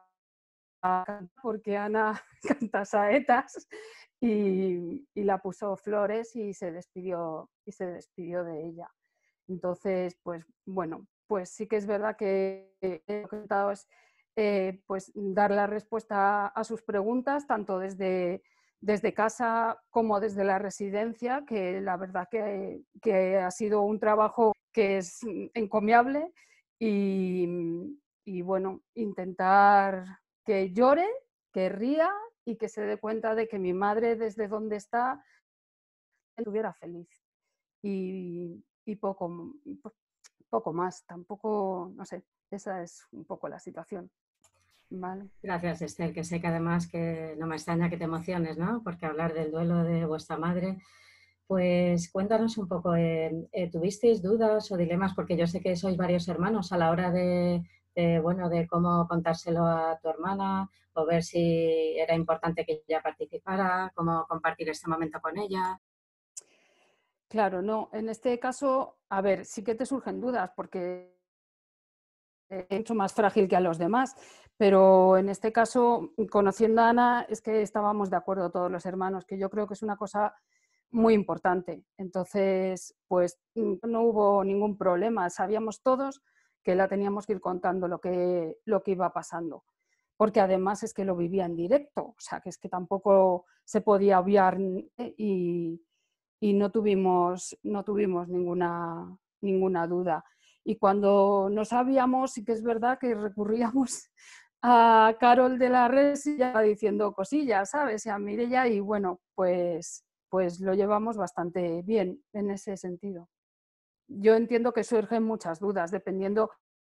porque Ana canta saetas y, y la puso flores y se despidió y se despidió de ella. Entonces, pues bueno, pues sí que es verdad que lo que he intentado es eh, pues dar la respuesta a sus preguntas, tanto desde, desde casa como desde la residencia, que la verdad que, que ha sido un trabajo que es encomiable y, y bueno, intentar que llore, que ría y que se dé cuenta de que mi madre desde donde está estuviera feliz. Y, y poco, poco más, tampoco, no sé, esa es un poco la situación. Vale. Gracias, Esther, que sé que además que no me extraña que te emociones, ¿no? Porque hablar del duelo de vuestra madre, pues cuéntanos un poco, eh, eh, ¿tuvisteis dudas o dilemas? Porque yo sé que sois varios hermanos a la hora de, de, bueno, de cómo contárselo a tu hermana o ver si era importante que ella participara, cómo compartir este momento con ella. Claro, no, en este caso, a ver, sí que te surgen dudas porque es mucho más frágil que a los demás, pero en este caso, conociendo a Ana, es que estábamos de acuerdo todos los hermanos, que yo creo que es una cosa muy importante. Entonces, pues no hubo ningún problema, sabíamos todos que la teníamos que ir contando lo que, lo que iba pasando, porque además es que lo vivía en directo, o sea, que es que tampoco se podía obviar y, y no tuvimos, no tuvimos ninguna, ninguna duda. Y cuando no sabíamos, sí que es verdad que recurríamos a Carol de la Residencia diciendo cosillas, ¿sabes? Y a Mireia, y bueno, pues, pues lo llevamos bastante bien en ese sentido. Yo entiendo que surgen muchas dudas, dependiendo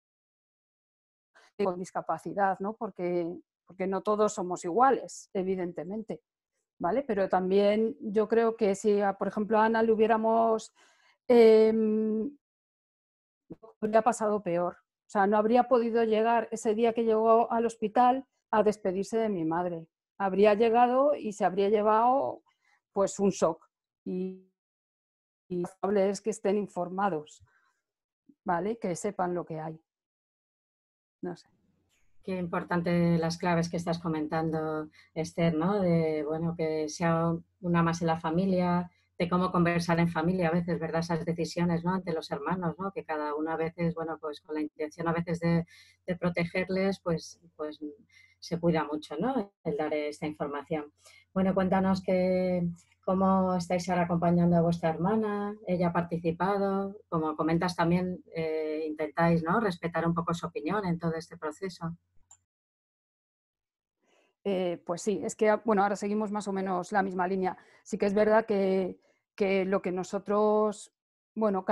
con discapacidad, ¿no? Porque, porque no todos somos iguales, evidentemente, ¿vale? Pero también yo creo que si, a, por ejemplo, a Ana le hubiéramos... Eh, habría pasado peor. O sea, no habría podido llegar ese día que llegó al hospital a despedirse de mi madre. Habría llegado y se habría llevado pues un shock. Y, y lo probable es que estén informados, ¿vale? Que sepan lo que hay. No sé. Qué importante las claves que estás comentando, Esther, ¿no? De, bueno, que sea una más en la familia, de cómo conversar en familia a veces, ¿verdad? Esas decisiones, ¿no? Entre los hermanos, ¿no? Que cada uno a veces, bueno, pues con la intención a veces de, de protegerles, pues, pues se cuida mucho, ¿no? El dar esta información. Bueno, cuéntanos que, cómo estáis ahora acompañando a vuestra hermana, ella ha participado, como comentas también, eh, intentáis, ¿no? Respetar un poco su opinión en todo este proceso. Eh, pues sí, es que bueno, ahora seguimos más o menos la misma línea. Sí que es verdad que, que lo que nosotros, bueno,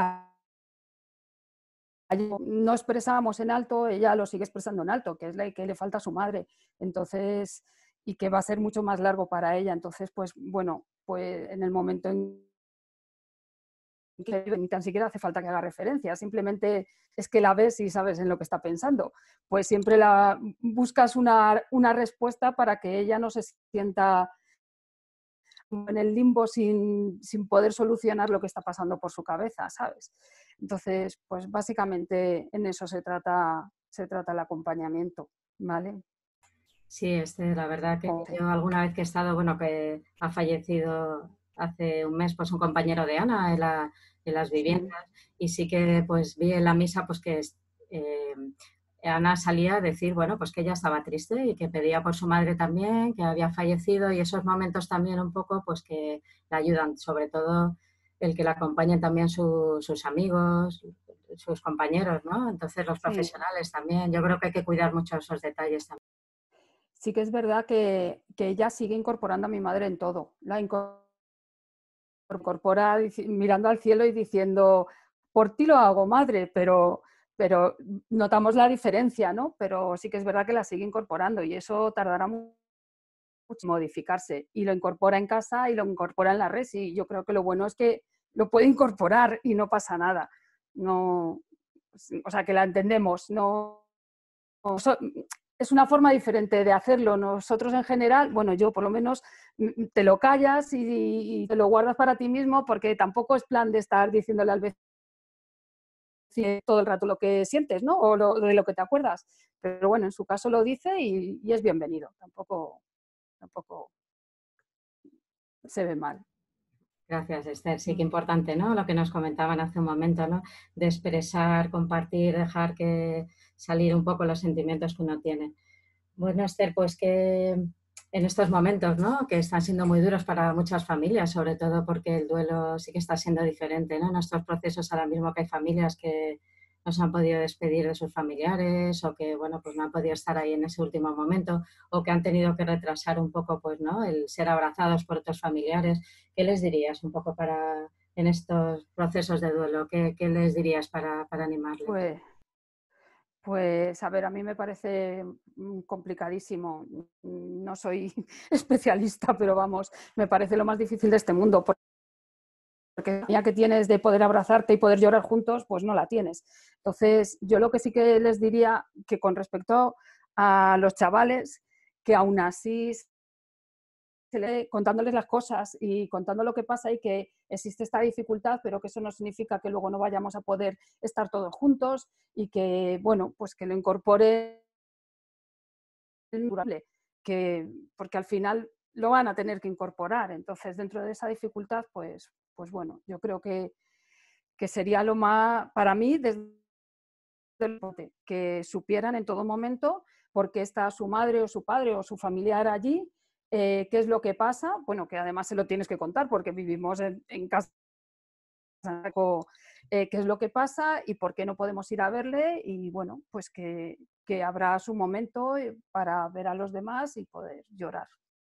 no expresamos en alto, ella lo sigue expresando en alto, que es la que le falta a su madre. Entonces, y que va a ser mucho más largo para ella. Entonces, pues bueno, pues en el momento en que ni tan siquiera hace falta que haga referencia, simplemente es que la ves y sabes en lo que está pensando. Pues siempre la, buscas una, una respuesta para que ella no se sienta en el limbo sin, sin poder solucionar lo que está pasando por su cabeza, ¿sabes? Entonces, pues básicamente en eso se trata, se trata el acompañamiento, ¿vale? Sí, este, la verdad que yo alguna vez que he estado, bueno, que ha fallecido hace un mes, pues un compañero de Ana en, la, en las viviendas, sí. Y sí que pues vi en la misa pues que eh, Ana salía a decir, bueno, pues que ella estaba triste y que pedía por su madre también, que había fallecido, y esos momentos también un poco pues que la ayudan, sobre todo el que la acompañen también su, sus amigos, sus compañeros, ¿no? Entonces los profesionales sí. También, yo creo que hay que cuidar mucho esos detalles también. Sí que es verdad que, que ella sigue incorporando a mi madre en todo. La incorpora mirando al cielo y diciendo, por ti lo hago, madre, pero, pero notamos la diferencia, ¿no? Pero sí que es verdad que la sigue incorporando y eso tardará mucho en modificarse. Y lo incorpora en casa y lo incorpora en la red. Y yo creo que lo bueno es que lo puede incorporar y no pasa nada. No, o sea, que la entendemos. No, no es una forma diferente de hacerlo. Nosotros en general, bueno, yo por lo menos te lo callas y, y te lo guardas para ti mismo porque tampoco es plan de estar diciéndole al vecino decir todo el rato lo que sientes, ¿no? O lo, de lo que te acuerdas. Pero bueno, en su caso lo dice y, y es bienvenido. Tampoco, tampoco se ve mal. Gracias, Esther. Sí que importante, ¿no? Lo que nos comentaban hace un momento, ¿no? De expresar, compartir, dejar que salir un poco los sentimientos que uno tiene. Bueno, Esther, pues que en estos momentos, ¿no? Que están siendo muy duros para muchas familias, sobre todo porque el duelo sí que está siendo diferente, ¿no? En estos procesos ahora mismo que hay familias que no se han podido despedir de sus familiares o que, bueno, pues no han podido estar ahí en ese último momento o que han tenido que retrasar un poco, pues, ¿no? El ser abrazados por otros familiares. ¿Qué les dirías un poco para, en estos procesos de duelo? ¿Qué, qué les dirías para, para animarles? Pues, pues, a ver, a mí me parece complicadísimo. No soy especialista, pero vamos, me parece lo más difícil de este mundo. Porque la que tienes de poder abrazarte y poder llorar juntos, pues no la tienes. Entonces, yo lo que sí que les diría que con respecto a los chavales, que aún así, contándoles las cosas y contando lo que pasa y que existe esta dificultad, pero que eso no significa que luego no vayamos a poder estar todos juntos y que, bueno, pues que lo incorpore, que, porque al final lo van a tener que incorporar. Entonces, dentro de esa dificultad, pues, pues bueno, yo creo que, que sería lo más, para mí, desde el bote, que supieran en todo momento por qué está su madre o su padre o su familiar allí, eh, qué es lo que pasa, bueno, que además se lo tienes que contar porque vivimos en, en casa, eh, qué es lo que pasa y por qué no podemos ir a verle y bueno, pues que, que habrá su momento para ver a los demás y poder llorar.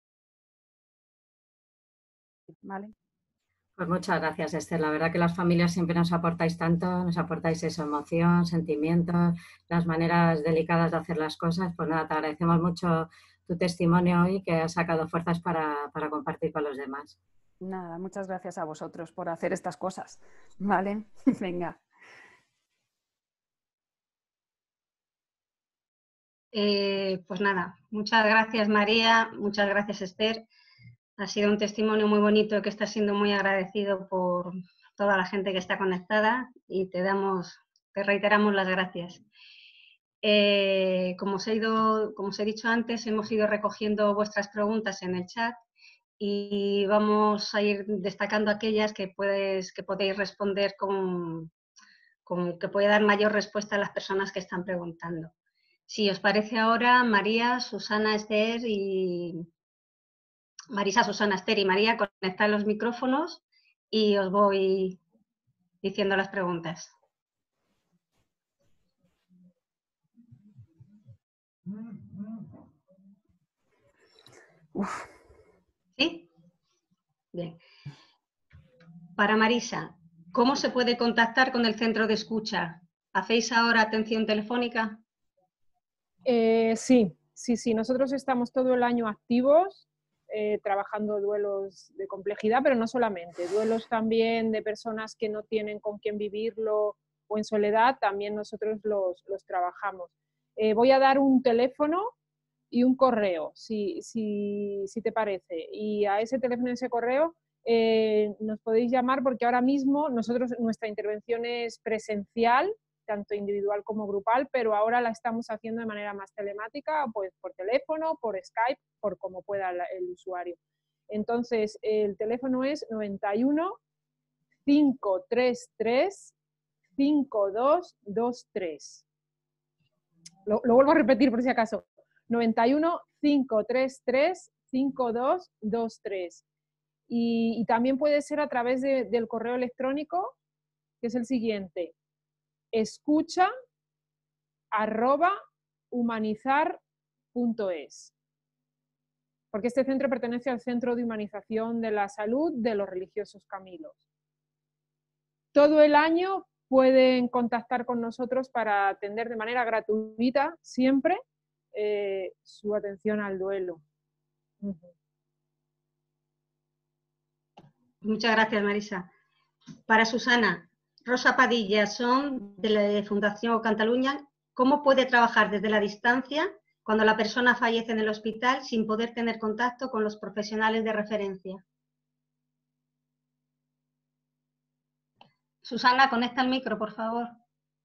¿Vale? Pues muchas gracias, Esther. La verdad que las familias siempre nos aportáis tanto, nos aportáis esa emoción, sentimientos, las maneras delicadas de hacer las cosas. Pues nada, te agradecemos mucho tu testimonio hoy, que has sacado fuerzas para, para compartir con los demás. Nada, muchas gracias a vosotros por hacer estas cosas. ¿Vale? Venga. Eh, pues nada, muchas gracias María, muchas gracias Esther. Ha sido un testimonio muy bonito que está siendo muy agradecido por toda la gente que está conectada y te damos, te reiteramos las gracias. Eh, como, os he ido, como os he dicho antes, hemos ido recogiendo vuestras preguntas en el chat y vamos a ir destacando aquellas que, puedes, que podéis responder con, con que puede dar mayor respuesta a las personas que están preguntando. Si os parece ahora, María, Susana, Esther y Marisa, Susana, Esther y María, conectad los micrófonos y os voy diciendo las preguntas. Uf. ¿Sí? Bien. Para Marisa, ¿cómo se puede contactar con el centro de escucha? ¿Hacéis ahora atención telefónica? Eh, sí, sí, sí. Nosotros estamos todo el año activos, eh, trabajando duelos de complejidad, pero no solamente. Duelos también de personas que no tienen con quién vivirlo o en soledad, también nosotros los, los trabajamos. Eh, voy a dar un teléfono y un correo, si, si, si te parece. Y a ese teléfono y ese correo eh, nos podéis llamar porque ahora mismo nosotros, nuestra intervención es presencial, tanto individual como grupal, pero ahora la estamos haciendo de manera más telemática, pues por teléfono, por Skype, por como pueda el, el usuario. Entonces, el teléfono es noventa y uno, cinco treinta y tres, cincuenta y dos veintitrés. Lo, lo vuelvo a repetir por si acaso. noventa y uno, cinco treinta y tres, cincuenta y dos veintitrés. Y, y también puede ser a través de, del correo electrónico, que es el siguiente: escucha arroba humanizar punto es. Porque este centro pertenece al Centro de Humanización de la Salud de los Religiosos Camilos. Todo el año pueden contactar con nosotros para atender de manera gratuita siempre eh, su atención al duelo. Uh-huh. Muchas gracias, Marisa. Para Susana, Rosa Padilla, son de la Fundación Cataluña. ¿Cómo puede trabajar desde la distancia cuando la persona fallece en el hospital sin poder tener contacto con los profesionales de referencia? Susana, conecta el micro, por favor.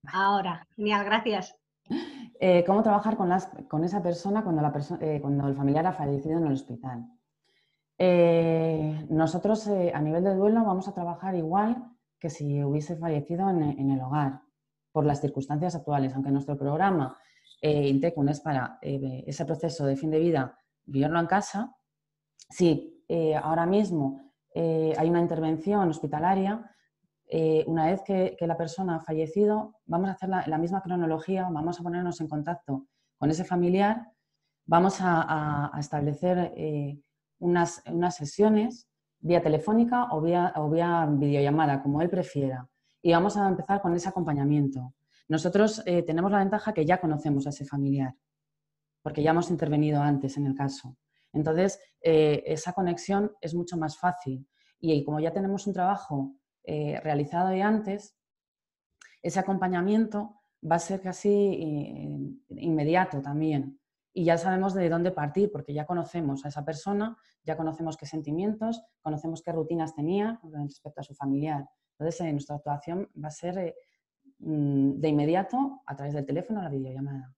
Ahora, genial, gracias. Eh, ¿Cómo trabajar con, las, con esa persona cuando, la perso eh, cuando el familiar ha fallecido en el hospital? Eh, nosotros eh, a nivel de duelo vamos a trabajar igual que si hubiese fallecido en, en el hogar, por las circunstancias actuales, aunque nuestro programa eh, Intecun es para eh, ese proceso de fin de vida, vivirlo en casa. Sí, eh, ahora mismo eh, hay una intervención hospitalaria. Eh, una vez que, que la persona ha fallecido, vamos a hacer la, la misma cronología, vamos a ponernos en contacto con ese familiar, vamos a, a, a establecer eh, unas, unas sesiones vía telefónica o vía, o vía videollamada, como él prefiera, y vamos a empezar con ese acompañamiento. Nosotros eh, tenemos la ventaja que ya conocemos a ese familiar, porque ya hemos intervenido antes en el caso. Entonces, eh, esa conexión es mucho más fácil. Y, y como ya tenemos un trabajo eh, realizado de antes, ese acompañamiento va a ser casi eh, inmediato también. Y ya sabemos de dónde partir, porque ya conocemos a esa persona, ya conocemos qué sentimientos, conocemos qué rutinas tenía con respecto a su familiar. Entonces, eh, nuestra actuación va a ser eh, de inmediato a través del teléfono o la videollamada.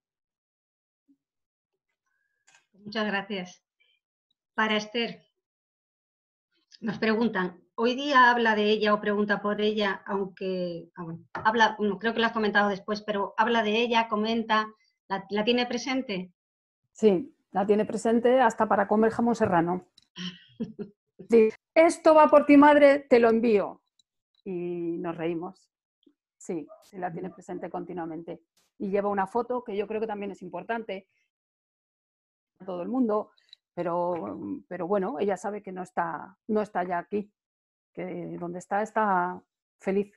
Muchas gracias. Para Esther, nos preguntan, ¿hoy día habla de ella o pregunta por ella, aunque ah, bueno, habla, bueno, creo que lo has comentado después, pero habla de ella, comenta, ¿la, la tiene presente? Sí, la tiene presente hasta para comer jamón serrano. Sí, esto va por ti, madre, te lo envío. Y nos reímos. Sí, sí la tiene presente continuamente. Y lleva una foto que yo creo que también es importante a todo el mundo, pero, pero bueno, ella sabe que no está, no está ya aquí, que donde está está feliz.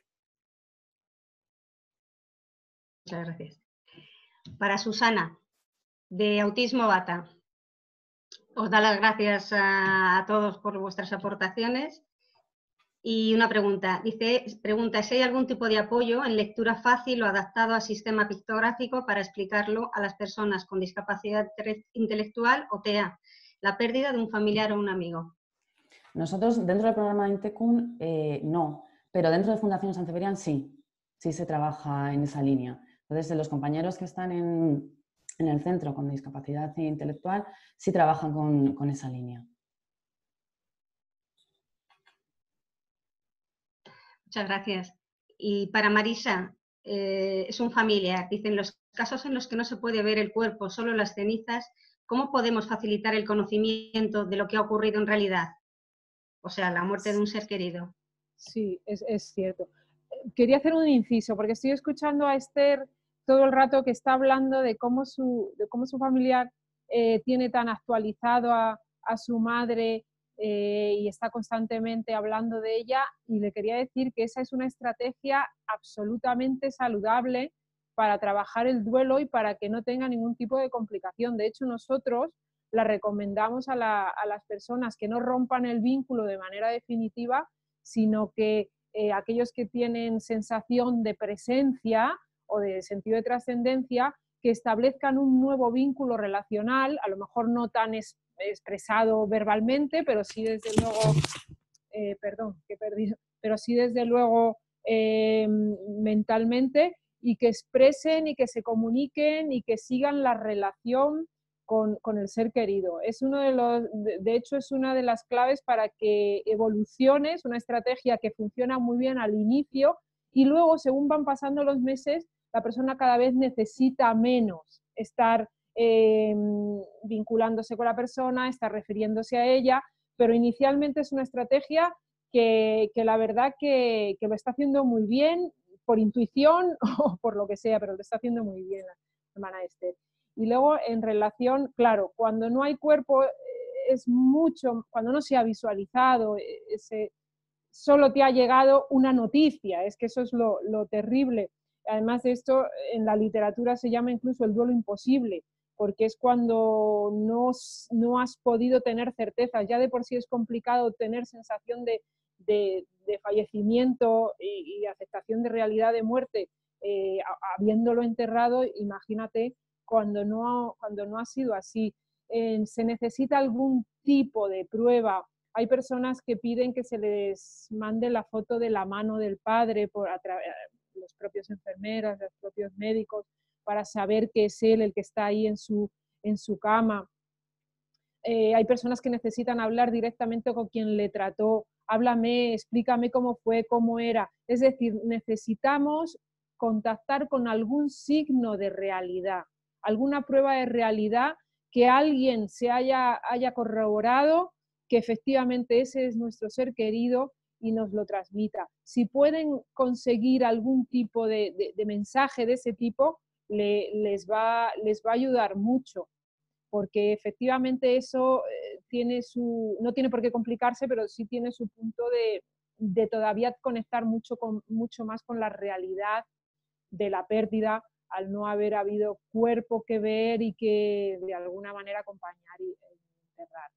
Muchas gracias. Para Susana, de Autismo Bata, os da las gracias a, a todos por vuestras aportaciones. Y una pregunta, dice, pregunta si hay algún tipo de apoyo en lectura fácil o adaptado al sistema pictográfico para explicarlo a las personas con discapacidad intelectual o T E A, la pérdida de un familiar o un amigo. Nosotros dentro del programa de Intecun eh, no, pero dentro de Fundación San Cebrián sí, sí se trabaja en esa línea. Entonces, los compañeros que están en, en el centro con discapacidad intelectual sí trabajan con, con esa línea. Muchas gracias. Y para Marisa, eh, es un familiar. Dicen, los casos en los que no se puede ver el cuerpo, solo las cenizas, ¿cómo podemos facilitar el conocimiento de lo que ha ocurrido en realidad? O sea, la muerte de un ser querido. Sí, es, es cierto. Quería hacer un inciso, porque estoy escuchando a Esther todo el rato que está hablando de cómo su, de cómo su familiar eh, tiene tan actualizado a, a su madre eh, y está constantemente hablando de ella, y le quería decir que esa es una estrategia absolutamente saludable para trabajar el duelo y para que no tenga ningún tipo de complicación. De hecho, nosotros la recomendamos a, la, a las personas que no rompan el vínculo de manera definitiva, sino que eh, aquellos que tienen sensación de presencia o de sentido de trascendencia, que establezcan un nuevo vínculo relacional, a lo mejor no tan es, expresado verbalmente, pero sí desde luego, eh, perdón, que he perdido, pero sí desde luego eh, mentalmente, y que expresen y que se comuniquen y que sigan la relación Con, con, el ser querido. Es uno de, los, de, de hecho, es una de las claves para que evolucione, es una estrategia que funciona muy bien al inicio y luego, según van pasando los meses, la persona cada vez necesita menos estar eh, vinculándose con la persona, estar refiriéndose a ella, pero inicialmente es una estrategia que, que la verdad que, que lo está haciendo muy bien, por intuición o por lo que sea, pero lo está haciendo muy bien la hermana Esther. Y luego, en relación, claro, cuando no hay cuerpo es mucho, cuando no se ha visualizado, ese, solo te ha llegado una noticia, es que eso es lo, lo terrible. Además de esto, en la literatura se llama incluso el duelo imposible, porque es cuando no, no has podido tener certezas. Ya de por sí es complicado tener sensación de, de, de fallecimiento y, y aceptación de realidad de muerte, eh, habiéndolo enterrado, imagínate cuando no, cuando no ha sido así. Eh, se necesita algún tipo de prueba. Hay personas que piden que se les mande la foto de la mano del padre por a los propios enfermeras, los propios médicos, para saber que es él el que está ahí en su, en su cama. Eh, hay personas que necesitan hablar directamente con quien le trató. Háblame, explícame cómo fue, cómo era. Es decir, necesitamos contactar con algún signo de realidad, alguna prueba de realidad que alguien se haya, haya corroborado que efectivamente ese es nuestro ser querido y nos lo transmita. Si pueden conseguir algún tipo de, de, de mensaje de ese tipo, le, les, va, les va a ayudar mucho, porque efectivamente eso eh, tiene su, no tiene por qué complicarse, pero sí tiene su punto de, de todavía conectar mucho, con, mucho más con la realidad de la pérdida, al no haber habido cuerpo que ver y que de alguna manera acompañar y enterrar.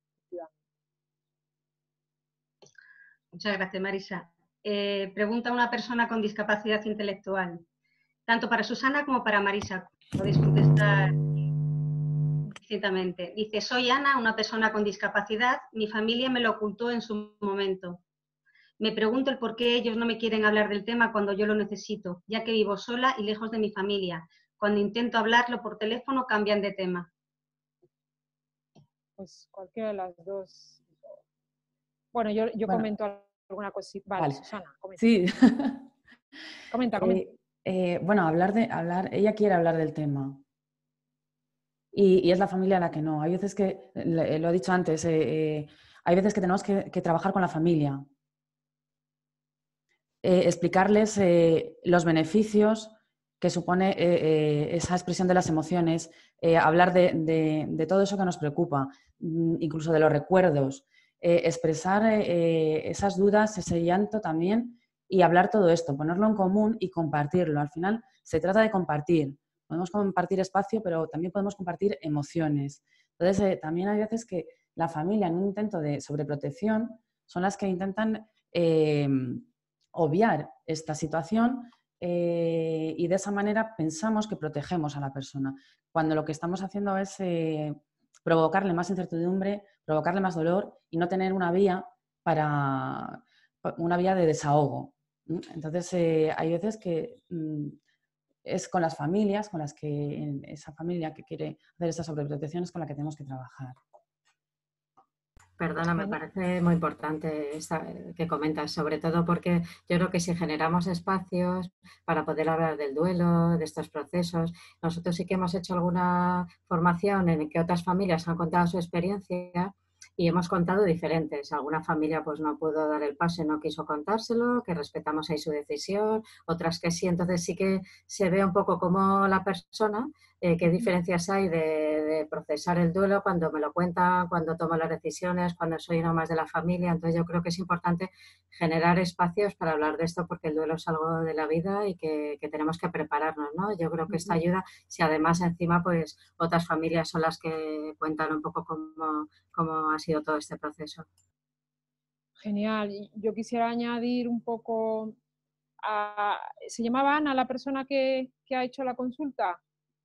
Muchas gracias, Marisa. Eh, pregunta una persona con discapacidad intelectual, tanto para Susana como para Marisa. Podéis contestar distintamente. Dice, soy Ana, una persona con discapacidad. Mi familia me lo ocultó en su momento. Me pregunto el por qué ellos no me quieren hablar del tema cuando yo lo necesito, ya que vivo sola y lejos de mi familia. Cuando intento hablarlo por teléfono, cambian de tema. Pues cualquiera de las dos. Bueno, yo, yo bueno, comento alguna cosita. Vale, vale. Susana, comenta. Sí. comenta, comenta. Eh, eh, bueno, hablar de, hablar, ella quiere hablar del tema. Y, y es la familia la que no. Hay veces que, lo he dicho antes, eh, eh, hay veces que tenemos que, que trabajar con la familia. Eh, explicarles eh, los beneficios que supone eh, eh, esa expresión de las emociones, eh, hablar de, de, de todo eso que nos preocupa, incluso de los recuerdos, eh, expresar eh, esas dudas, ese llanto también, y hablar todo esto, ponerlo en común y compartirlo. Al final se trata de compartir. Podemos compartir espacio, pero también podemos compartir emociones. Entonces, eh, también hay veces que la familia, en un intento de sobreprotección, son las que intentan eh, obviar esta situación eh, y de esa manera pensamos que protegemos a la persona, cuando lo que estamos haciendo es eh, provocarle más incertidumbre, provocarle más dolor y no tener una vía para una vía de desahogo. Entonces, eh, hay veces que mmm, es con las familias, con las que esa familia que quiere hacer esta sobreprotección es con la que tenemos que trabajar. Perdona, me parece muy importante esta que comentas, sobre todo porque yo creo que si generamos espacios para poder hablar del duelo, de estos procesos, nosotros sí que hemos hecho alguna formación en que otras familias han contado su experiencia y hemos contado diferentes. Alguna familia pues no pudo dar el paso y no quiso contárselo, que respetamos ahí su decisión, otras que sí. Entonces sí que se ve un poco como la persona, eh, qué diferencias hay de, de procesar el duelo cuando me lo cuentan, cuando tomo las decisiones, cuando soy uno más de la familia. Entonces yo creo que es importante generar espacios para hablar de esto porque el duelo es algo de la vida y que, que tenemos que prepararnos, ¿no? Yo creo que esta ayuda, si además encima pues otras familias son las que cuentan un poco cómo, cómo ha sido todo este proceso. Genial. Yo quisiera añadir un poco a... ¿Se llamaba Ana la persona que, que ha hecho la consulta?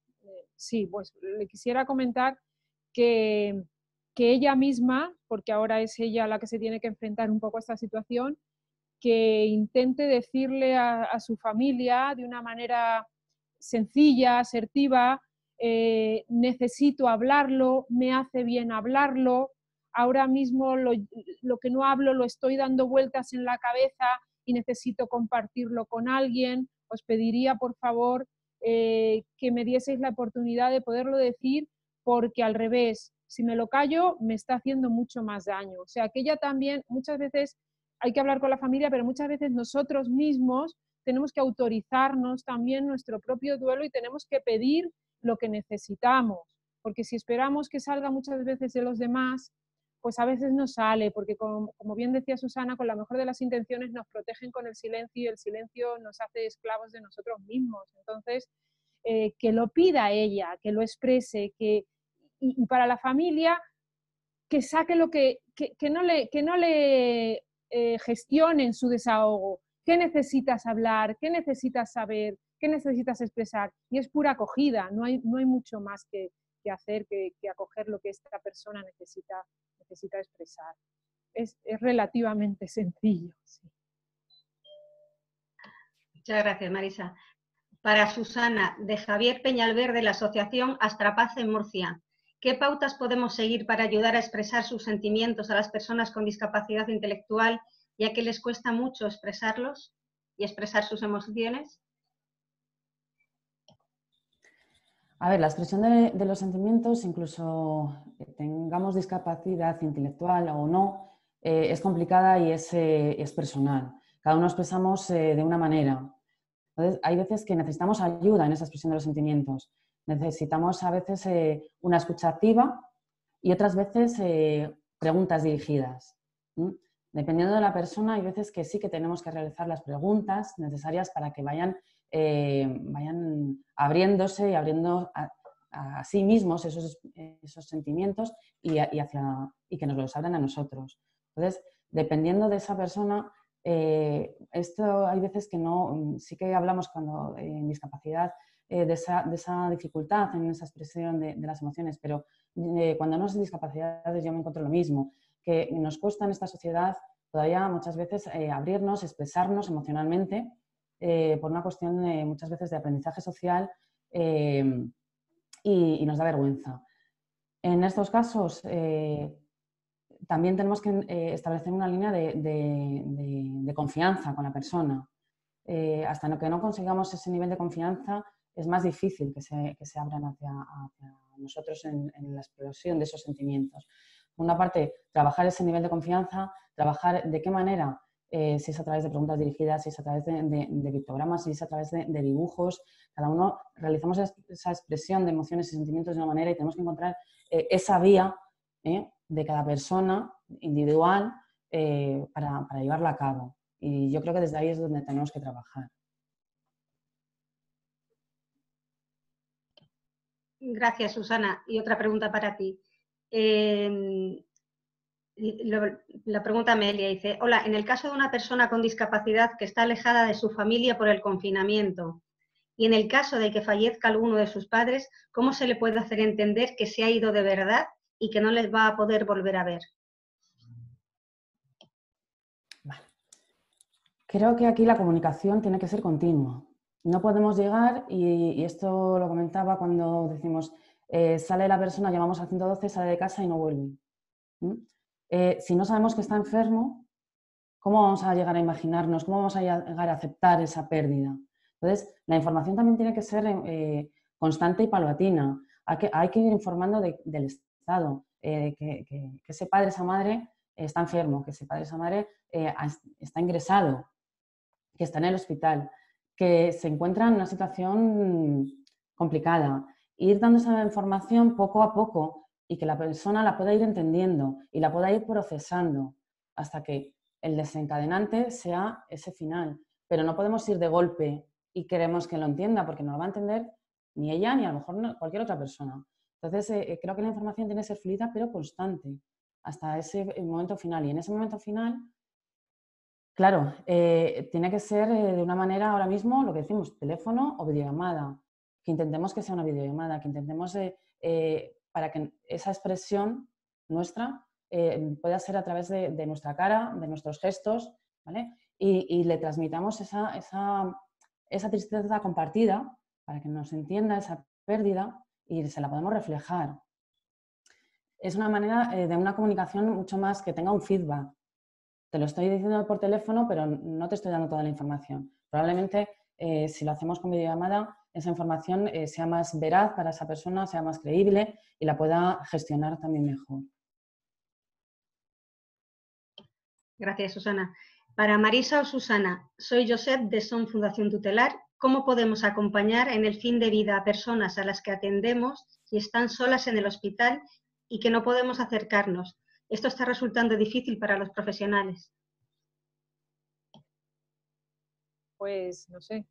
Sí, pues le quisiera comentar que, que ella misma, porque ahora es ella la que se tiene que enfrentar un poco a esta situación, que intente decirle a, a su familia de una manera sencilla, asertiva, eh, necesito hablarlo, me hace bien hablarlo, ahora mismo lo, lo que no hablo lo estoy dando vueltas en la cabeza y necesito compartirlo con alguien, os pediría por favor eh, que me dieseis la oportunidad de poderlo decir, porque al revés, si me lo callo me está haciendo mucho más daño. O sea, que ella también muchas veces hay que hablar con la familia, pero muchas veces nosotros mismos tenemos que autorizarnos también nuestro propio duelo y tenemos que pedir lo que necesitamos, porque si esperamos que salga muchas veces de los demás, pues a veces no sale, porque como, como bien decía Susana, con la mejor de las intenciones nos protegen con el silencio y el silencio nos hace esclavos de nosotros mismos. Entonces, eh, que lo pida ella, que lo exprese, que, y, y para la familia, que saque lo que, que, que no le... Que no le Eh, gestionen su desahogo. ¿Qué necesitas hablar? ¿Qué necesitas saber? ¿Qué necesitas expresar? Y es pura acogida, no hay, no hay mucho más que, que hacer que, que acoger lo que esta persona necesita, necesita expresar. Es, es relativamente sencillo. Sí. Muchas gracias, Marisa. Para Susana, de Javier Peñalver, de la Asociación Astrapaz en Murcia. ¿Qué pautas podemos seguir para ayudar a expresar sus sentimientos a las personas con discapacidad intelectual, ya que les cuesta mucho expresarlos y expresar sus emociones? A ver, la expresión de, de los sentimientos, incluso tengamos discapacidad intelectual o no, eh, es complicada y es, eh, es personal. Cada uno expresamos eh, de una manera. Entonces, hay veces que necesitamos ayuda en esa expresión de los sentimientos. Necesitamos a veces eh, una escucha activa y otras veces eh, preguntas dirigidas. ¿Mm? Dependiendo de la persona, hay veces que sí que tenemos que realizar las preguntas necesarias para que vayan, eh, vayan abriéndose y abriendo a, a sí mismos esos, esos sentimientos y, y, hacia, y que nos los abran a nosotros. Entonces, dependiendo de esa persona, eh, esto hay veces que no, sí que hablamos cuando eh, en discapacidad eh, de, esa, de esa dificultad en esa expresión de, de las emociones, pero eh, cuando no es discapacidades yo me encuentro lo mismo, que nos cuesta en esta sociedad todavía muchas veces eh, abrirnos, expresarnos emocionalmente eh, por una cuestión de, muchas veces de aprendizaje social eh, y, y nos da vergüenza. En estos casos eh, también tenemos que eh, establecer una línea de, de, de, de confianza con la persona. Eh, hasta que no consigamos ese nivel de confianza es más difícil que se, que se abran hacia, hacia nosotros en, en la explosión de esos sentimientos. Por una parte, trabajar ese nivel de confianza, trabajar de qué manera, eh, si es a través de preguntas dirigidas, si es a través de, de, de pictogramas, si es a través de, de dibujos. Cada uno realizamos esa expresión de emociones y sentimientos de una manera y tenemos que encontrar eh, esa vía eh, de cada persona individual eh, para, para llevarla a cabo. Y yo creo que desde ahí es donde tenemos que trabajar. Gracias, Susana. Y otra pregunta para ti. Eh, lo, la pregunta Amelia dice, hola, en el caso de una persona con discapacidad que está alejada de su familia por el confinamiento y en el caso de que fallezca alguno de sus padres, ¿cómo se le puede hacer entender que se ha ido de verdad y que no les va a poder volver a ver? Vale. Creo que aquí la comunicación tiene que ser continua. No podemos llegar, y, y esto lo comentaba cuando decimos, eh, sale la persona, llamamos al ciento doce, sale de casa y no vuelve. ¿Mm? Eh, si no sabemos que está enfermo, ¿cómo vamos a llegar a imaginarnos? ¿Cómo vamos a llegar a aceptar esa pérdida? Entonces, la información también tiene que ser eh, constante y paulatina. Hay que, hay que ir informando de, del estado, eh, que, que, que ese padre, esa madre está enfermo, que ese padre, esa madre eh, está ingresado, que está en el hospital, que se encuentra en una situación complicada. Ir dando esa información poco a poco y que la persona la pueda ir entendiendo y la pueda ir procesando hasta que el desencadenante sea ese final. Pero no podemos ir de golpe y queremos que lo entienda porque no lo va a entender ni ella ni a lo mejor no, cualquier otra persona. Entonces, eh, creo que la información tiene que ser fluida pero constante hasta ese momento final. Y en ese momento final, claro, eh, tiene que ser eh, de una manera ahora mismo, lo que decimos, teléfono o videollamada. Que intentemos que sea una videollamada, que intentemos eh, eh, para que esa expresión nuestra eh, pueda ser a través de, de nuestra cara, de nuestros gestos, ¿vale? Y, y le transmitamos esa, esa, esa tristeza compartida para que nos entienda esa pérdida y se la podemos reflejar. Es una manera eh, de una comunicación mucho más que tenga un feedback. Te lo estoy diciendo por teléfono, pero no te estoy dando toda la información. Probablemente, eh, si lo hacemos con videollamada, esa información eh, sea más veraz para esa persona, sea más creíble y la pueda gestionar también mejor. Gracias, Susana. Para Marisa o Susana, soy Josep de Son Fundación Tutelar. ¿Cómo podemos acompañar en el fin de vida a personas a las que atendemos y están solas en el hospital y que no podemos acercarnos? Esto está resultando difícil para los profesionales. Pues, no sé,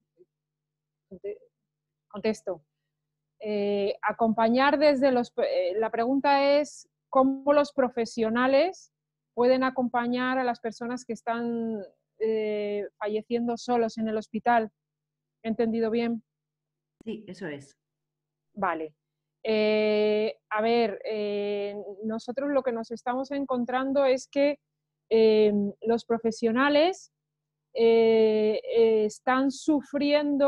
contesto. Eh, acompañar desde los... Eh, la pregunta es cómo los profesionales pueden acompañar a las personas que están eh, falleciendo solos en el hospital. ¿He entendido bien? Sí, eso es. Vale. Eh, a ver, eh, nosotros lo que nos estamos encontrando es que eh, los profesionales eh, eh, están sufriendo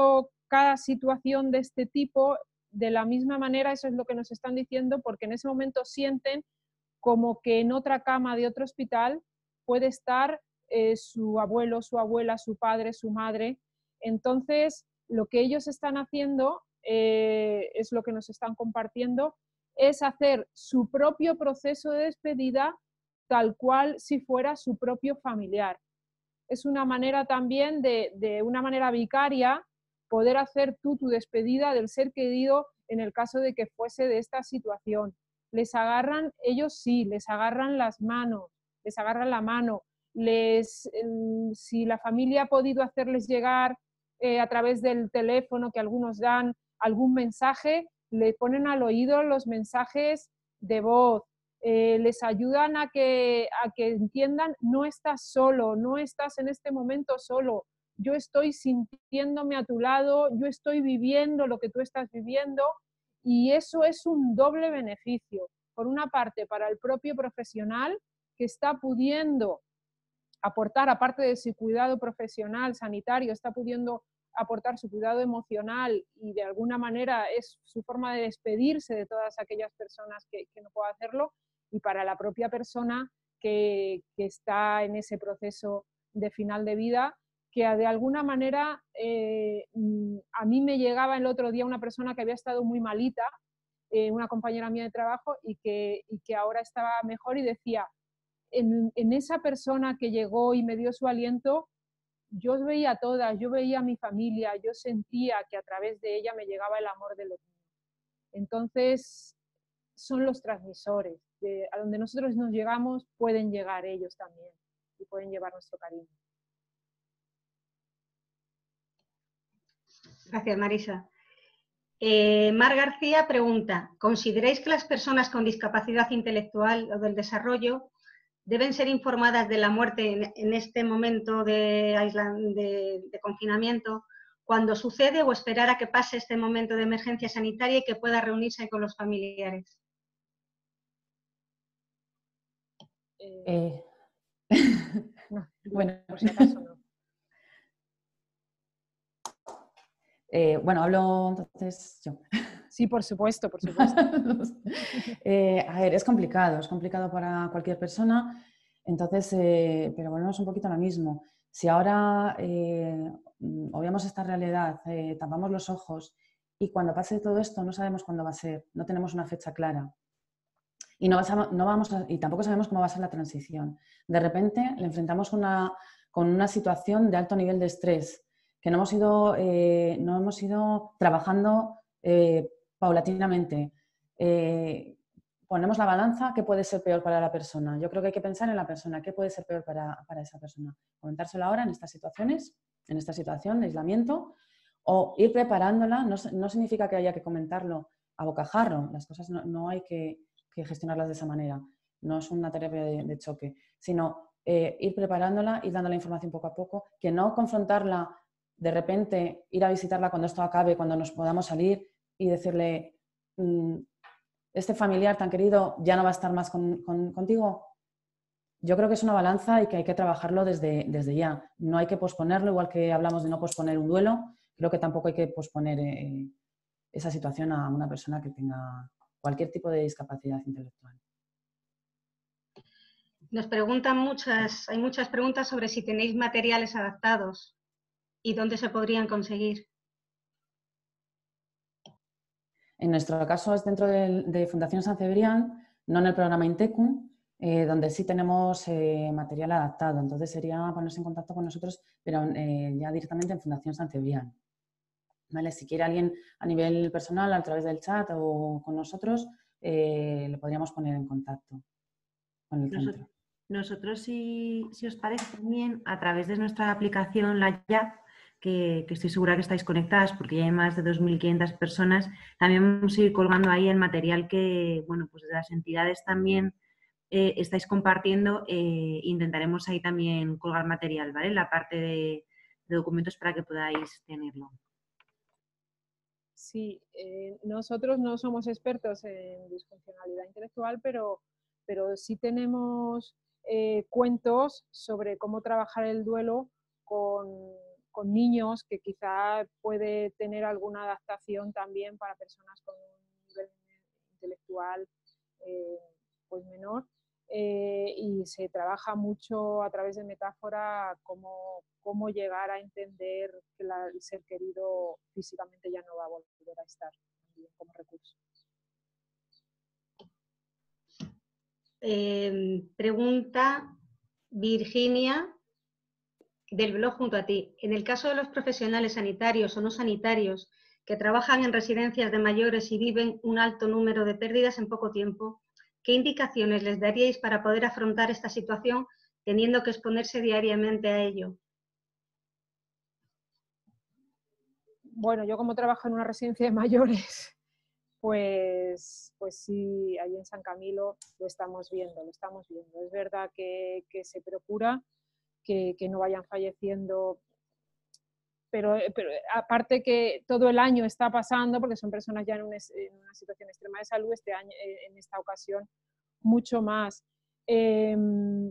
cada situación de este tipo, de la misma manera, eso es lo que nos están diciendo, porque en ese momento sienten como que en otra cama de otro hospital puede estar eh, su abuelo, su abuela, su padre, su madre. Entonces, lo que ellos están haciendo, eh, es lo que nos están compartiendo, es hacer su propio proceso de despedida tal cual si fuera su propio familiar. Es una manera también de, de una manera vicaria, poder hacer tú tu despedida del ser querido en el caso de que fuese de esta situación. Les agarran, ellos sí, les agarran las manos, les agarran la mano, les, si la familia ha podido hacerles llegar eh, a través del teléfono que algunos dan algún mensaje, le ponen al oído los mensajes de voz, eh, les ayudan a que, a que entiendan, no estás solo, no estás en este momento solo, yo estoy sintiéndome a tu lado, yo estoy viviendo lo que tú estás viviendo, y eso es un doble beneficio. Por una parte, para el propio profesional que está pudiendo aportar, aparte de su cuidado profesional, sanitario, está pudiendo aportar su cuidado emocional y de alguna manera es su forma de despedirse de todas aquellas personas que, que no puedan hacerlo, y para la propia persona que, que está en ese proceso de final de vida, que de alguna manera eh, a mí me llegaba el otro día una persona que había estado muy malita, eh, una compañera mía de trabajo, y que, y que ahora estaba mejor, y decía, en, en esa persona que llegó y me dio su aliento, yo veía a todas, yo veía a mi familia, yo sentía que a través de ella me llegaba el amor de los niños. Entonces, son los transmisores, de, a donde nosotros nos llegamos, pueden llegar ellos también, y pueden llevar nuestro cariño. Gracias, Marisa. Eh, Mar García pregunta, ¿consideráis que las personas con discapacidad intelectual o del desarrollo deben ser informadas de la muerte en, en este momento de, de, de confinamiento, cuando sucede, o esperar a que pase este momento de emergencia sanitaria y que pueda reunirse con los familiares? Eh, no, bueno, por si acaso no. Eh, bueno, hablo entonces yo. Sí, por supuesto, por supuesto. eh, a ver, es complicado, es complicado para cualquier persona, entonces, eh, pero volvemos un poquito a lo mismo. Si ahora eh, obviamos esta realidad, eh, tapamos los ojos y cuando pase todo esto no sabemos cuándo va a ser, no tenemos una fecha clara. Y, no vas a, no vamos a, y tampoco sabemos cómo va a ser la transición. De repente le enfrentamos una, con una situación de alto nivel de estrés, que no hemos ido, eh, no hemos ido trabajando eh, paulatinamente. Eh, ponemos la balanza, ¿qué puede ser peor para la persona? Yo creo que hay que pensar en la persona, ¿qué puede ser peor para, para esa persona? Comentárselo ahora en estas situaciones, en esta situación de aislamiento, o ir preparándola. No, no significa que haya que comentarlo a bocajarro, las cosas no, no hay que, que gestionarlas de esa manera, no es una terapia de, de choque, sino eh, ir preparándola, ir dando la información poco a poco, que no confrontarla de repente, ir a visitarla cuando esto acabe, cuando nos podamos salir y decirle, mmm, este familiar tan querido ya no va a estar más con, con, contigo. Yo creo que es una balanza y que hay que trabajarlo desde, desde ya. No hay que posponerlo, igual que hablamos de no posponer un duelo, creo que tampoco hay que posponer eh, esa situación a una persona que tenga cualquier tipo de discapacidad intelectual. Nos preguntan muchas, hay muchas preguntas sobre si tenéis materiales adaptados y dónde se podrían conseguir. En nuestro caso es dentro de, de Fundación San Cebrián, no en el programa Intecum, eh, donde sí tenemos eh, material adaptado. Entonces sería ponerse en contacto con nosotros, pero eh, ya directamente en Fundación San Cebrián. ¿Vale? Si quiere alguien a nivel personal, a través del chat o con nosotros, eh, le podríamos poner en contacto con el Nosotros, centro. nosotros si, si os parece, también a través de nuestra aplicación La Ya, que, que estoy segura que estáis conectadas porque ya hay más de dos mil quinientas personas, también vamos a ir colgando ahí el material que, bueno, pues de las entidades también eh, estáis compartiendo. Eh, intentaremos ahí también colgar material, ¿vale? La parte de, de documentos para que podáis tenerlo. Sí, eh, nosotros no somos expertos en disfuncionalidad intelectual, pero, pero sí tenemos eh, cuentos sobre cómo trabajar el duelo con, con niños, que quizá puede tener alguna adaptación también para personas con un nivel intelectual eh, pues menor. Eh, y se trabaja mucho a través de metáfora cómo, cómo llegar a entender que la, el ser querido físicamente ya no va a volver a estar también como recurso. Eh, pregunta Virginia del blog Junto a Ti. En el caso de los profesionales sanitarios o no sanitarios que trabajan en residencias de mayores y viven un alto número de pérdidas en poco tiempo, ¿qué indicaciones les daríais para poder afrontar esta situación teniendo que exponerse diariamente a ello? Bueno, yo como trabajo en una residencia de mayores, pues, pues sí, ahí en San Camilo lo estamos viendo, lo estamos viendo. Es verdad que, que se procura que, que no vayan falleciendo, pero, pero aparte que todo el año está pasando, porque son personas ya en, un, en una situación extrema de salud, este año, en esta ocasión mucho más. Eh, en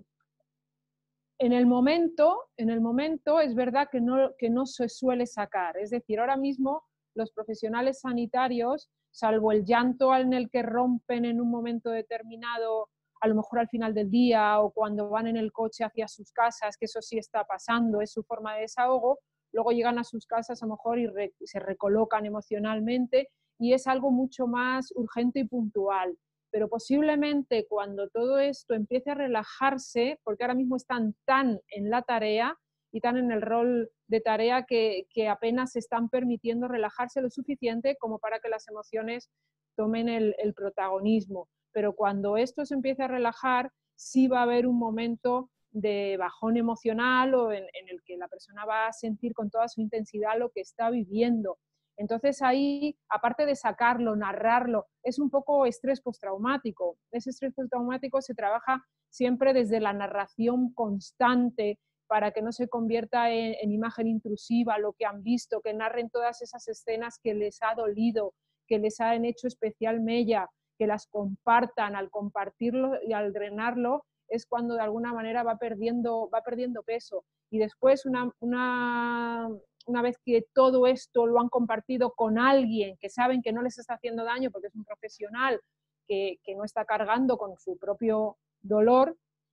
el momento, en el momento es verdad que no, que no se suele sacar, es decir, ahora mismo los profesionales sanitarios, salvo el llanto en el que rompen en un momento determinado, a lo mejor al final del día o cuando van en el coche hacia sus casas, que eso sí está pasando, es su forma de desahogo, luego llegan a sus casas a lo mejor y re, se recolocan emocionalmente y es algo mucho más urgente y puntual. Pero posiblemente cuando todo esto empiece a relajarse, porque ahora mismo están tan en la tarea y tan en el rol de tarea que, que apenas se están permitiendo relajarse lo suficiente como para que las emociones tomen el, el protagonismo. Pero cuando esto se empiece a relajar, sí va a haber un momento de bajón emocional o en, en el que la persona va a sentir con toda su intensidad lo que está viviendo. Entonces ahí, aparte de sacarlo, narrarlo, es un poco estrés postraumático. Ese estrés postraumático se trabaja siempre desde la narración constante para que no se convierta en, en imagen intrusiva lo que han visto, que narren todas esas escenas que les ha dolido, que les han hecho especial mella, que las compartan. Al compartirlo y al drenarlo es cuando de alguna manera va perdiendo, va perdiendo peso. Y después una... una una vez que todo esto lo han compartido con alguien que saben que no les está haciendo daño porque es un profesional que, que no está cargando con su propio dolor,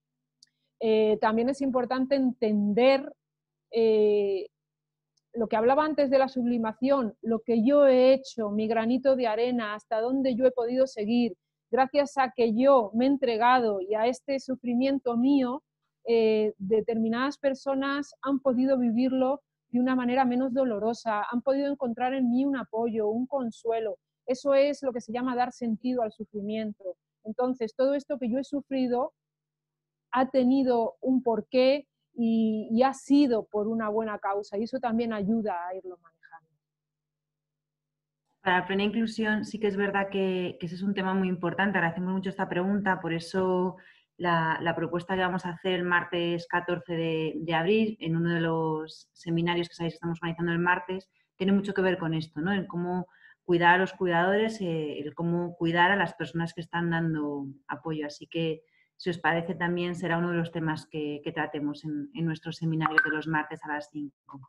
eh, también es importante entender eh, lo que hablaba antes de la sublimación, lo que yo he hecho, mi granito de arena, hasta dónde yo he podido seguir, gracias a que yo me he entregado y a este sufrimiento mío, eh, determinadas personas han podido vivirlo de una manera menos dolorosa, han podido encontrar en mí un apoyo, un consuelo. Eso es lo que se llama dar sentido al sufrimiento. Entonces, todo esto que yo he sufrido ha tenido un porqué y, y ha sido por una buena causa, y eso también ayuda a irlo manejando. Para la plena inclusión sí que es verdad que, que ese es un tema muy importante. Agradecemos mucho esta pregunta, por eso la, la propuesta que vamos a hacer el martes catorce de, de abril, en uno de los seminarios que sabéis que estamos organizando el martes, tiene mucho que ver con esto, ¿no? El cómo cuidar a los cuidadores, eh, el cómo cuidar a las personas que están dando apoyo. Así que, si os parece, también será uno de los temas que, que tratemos en, en nuestros seminarios de los martes a las cinco.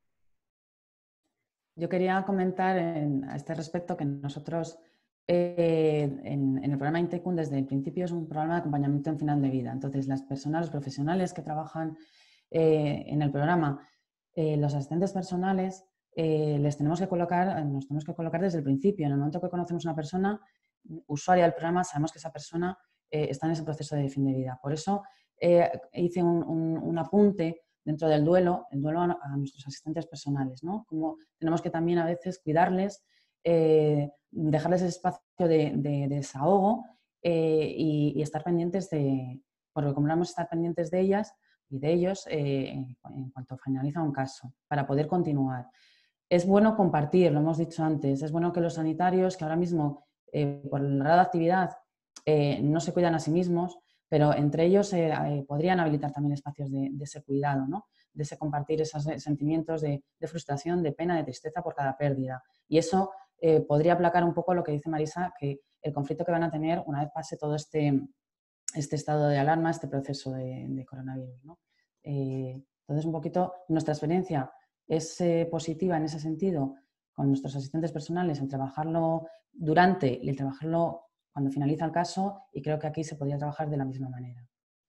Yo quería comentar en, a este respecto que nosotros eh, en, en el programa Intecum desde el principio es un programa de acompañamiento en final de vida. Entonces, las personas, los profesionales que trabajan eh, en el programa, eh, los asistentes personales, eh, les tenemos que colocar, nos tenemos que colocar desde el principio. En el momento que conocemos a una persona usuaria del programa, sabemos que esa persona eh, está en ese proceso de fin de vida. Por eso eh, hice un, un, un apunte dentro del duelo, el duelo a, a nuestros asistentes personales, ¿no? Como tenemos que también a veces cuidarles, eh, dejarles espacio de, de, de desahogo eh, y, y estar pendientes de, porque como vamos a estar pendientes de ellas y de ellos eh, en cuanto finaliza un caso, para poder continuar. Es bueno compartir, lo hemos dicho antes, es bueno que los sanitarios, que ahora mismo eh, por el grado de actividad eh, no se cuidan a sí mismos, pero entre ellos eh, eh, podrían habilitar también espacios de, de ese cuidado, ¿no? De ese compartir esos sentimientos de, de frustración, de pena, de tristeza por cada pérdida. Y eso eh, podría aplacar un poco lo que dice Marisa, que el conflicto que van a tener una vez pase todo este, este estado de alarma, este proceso de, de coronavirus, ¿no? Eh, entonces, un poquito nuestra experiencia es eh, positiva en ese sentido con nuestros asistentes personales, el trabajarlo durante y el trabajarlo cuando finaliza el caso, y creo que aquí se podría trabajar de la misma manera.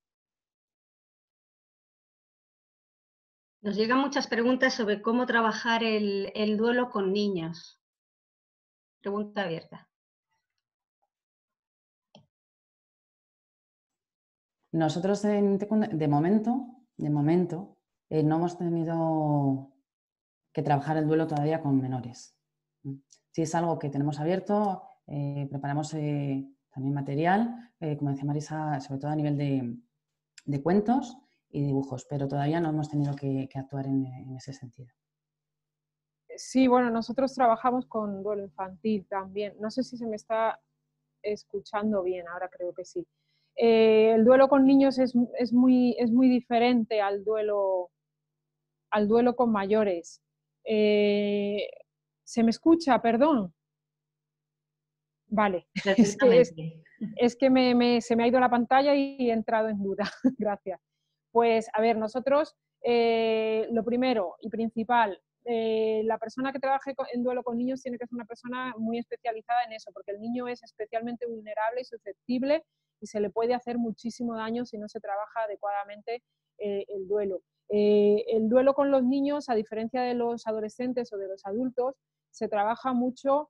Nos llegan muchas preguntas sobre cómo trabajar el, el duelo con niños. Pregunta abierta. Nosotros en Tecunda, de momento, de momento eh, no hemos tenido que trabajar el duelo todavía con menores. Si es algo que tenemos abierto, eh, preparamos eh, también material, eh, como decía Marisa, sobre todo a nivel de, de cuentos y dibujos, pero todavía no hemos tenido que, que actuar en, en ese sentido. Sí, bueno, nosotros trabajamos con duelo infantil también. No sé si se me está escuchando bien, ahora creo que sí. Eh, el duelo con niños es, es, muy, es muy diferente al duelo, al duelo con mayores. Eh, ¿Se me escucha? Perdón. Vale, es que, es, es que me, me, se me ha ido la pantalla y he entrado en duda. Gracias. Pues, a ver, nosotros, eh, lo primero y principal, eh, la persona que trabaje en duelo con niños tiene que ser una persona muy especializada en eso, porque el niño es especialmente vulnerable y susceptible y se le puede hacer muchísimo daño si no se trabaja adecuadamente eh, el duelo. Eh, el duelo con los niños, a diferencia de los adolescentes o de los adultos, se trabaja mucho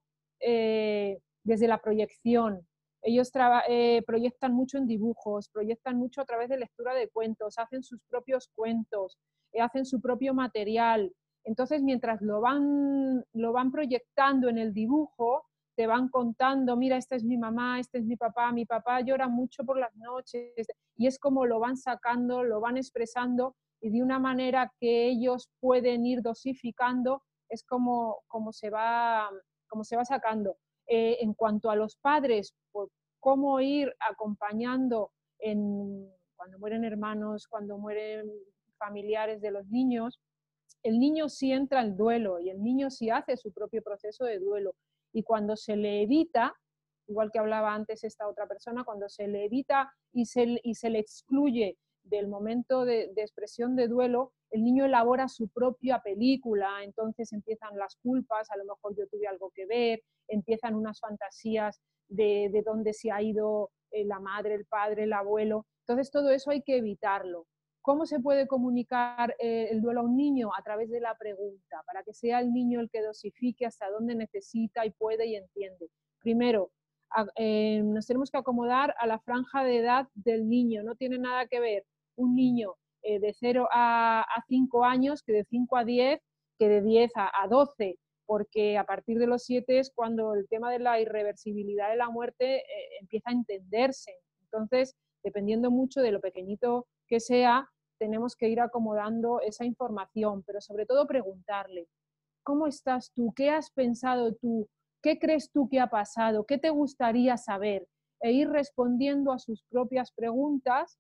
eh, desde la proyección. Ellos eh, proyectan mucho en dibujos, proyectan mucho a través de lectura de cuentos, hacen sus propios cuentos, eh, hacen su propio material. Entonces, mientras lo van, lo van proyectando en el dibujo, te van contando, mira, esta es mi mamá, este es mi papá, mi papá llora mucho por las noches, y es como lo van sacando, lo van expresando, y de una manera que ellos pueden ir dosificando, es como, como, se, va, como se va sacando. Eh, en cuanto a los padres, pues, cómo ir acompañando en, cuando mueren hermanos, cuando mueren familiares de los niños, el niño sí entra en duelo y el niño sí hace su propio proceso de duelo. Y cuando se le evita, igual que hablaba antes esta otra persona, cuando se le evita y se, y se le excluye del momento de, de expresión de duelo, el niño elabora su propia película, entonces empiezan las culpas, a lo mejor yo tuve algo que ver, empiezan unas fantasías de, de dónde se ha ido eh, la madre, el padre, el abuelo. Entonces todo eso hay que evitarlo. ¿Cómo se puede comunicar eh, el duelo a un niño? A través de la pregunta, para que sea el niño el que dosifique hasta dónde necesita y puede y entiende. Primero, a, eh, nos tenemos que acomodar a la franja de edad del niño, no tiene nada que ver un niño eh, de cero a cinco años que de cinco a diez, que de diez a doce, porque a partir de los siete es cuando el tema de la irreversibilidad de la muerte eh, empieza a entenderse. Entonces, dependiendo mucho de lo pequeñito que sea, tenemos que ir acomodando esa información, pero sobre todo preguntarle, ¿cómo estás tú? ¿Qué has pensado tú? ¿Qué crees tú que ha pasado? ¿Qué te gustaría saber? E ir respondiendo a sus propias preguntas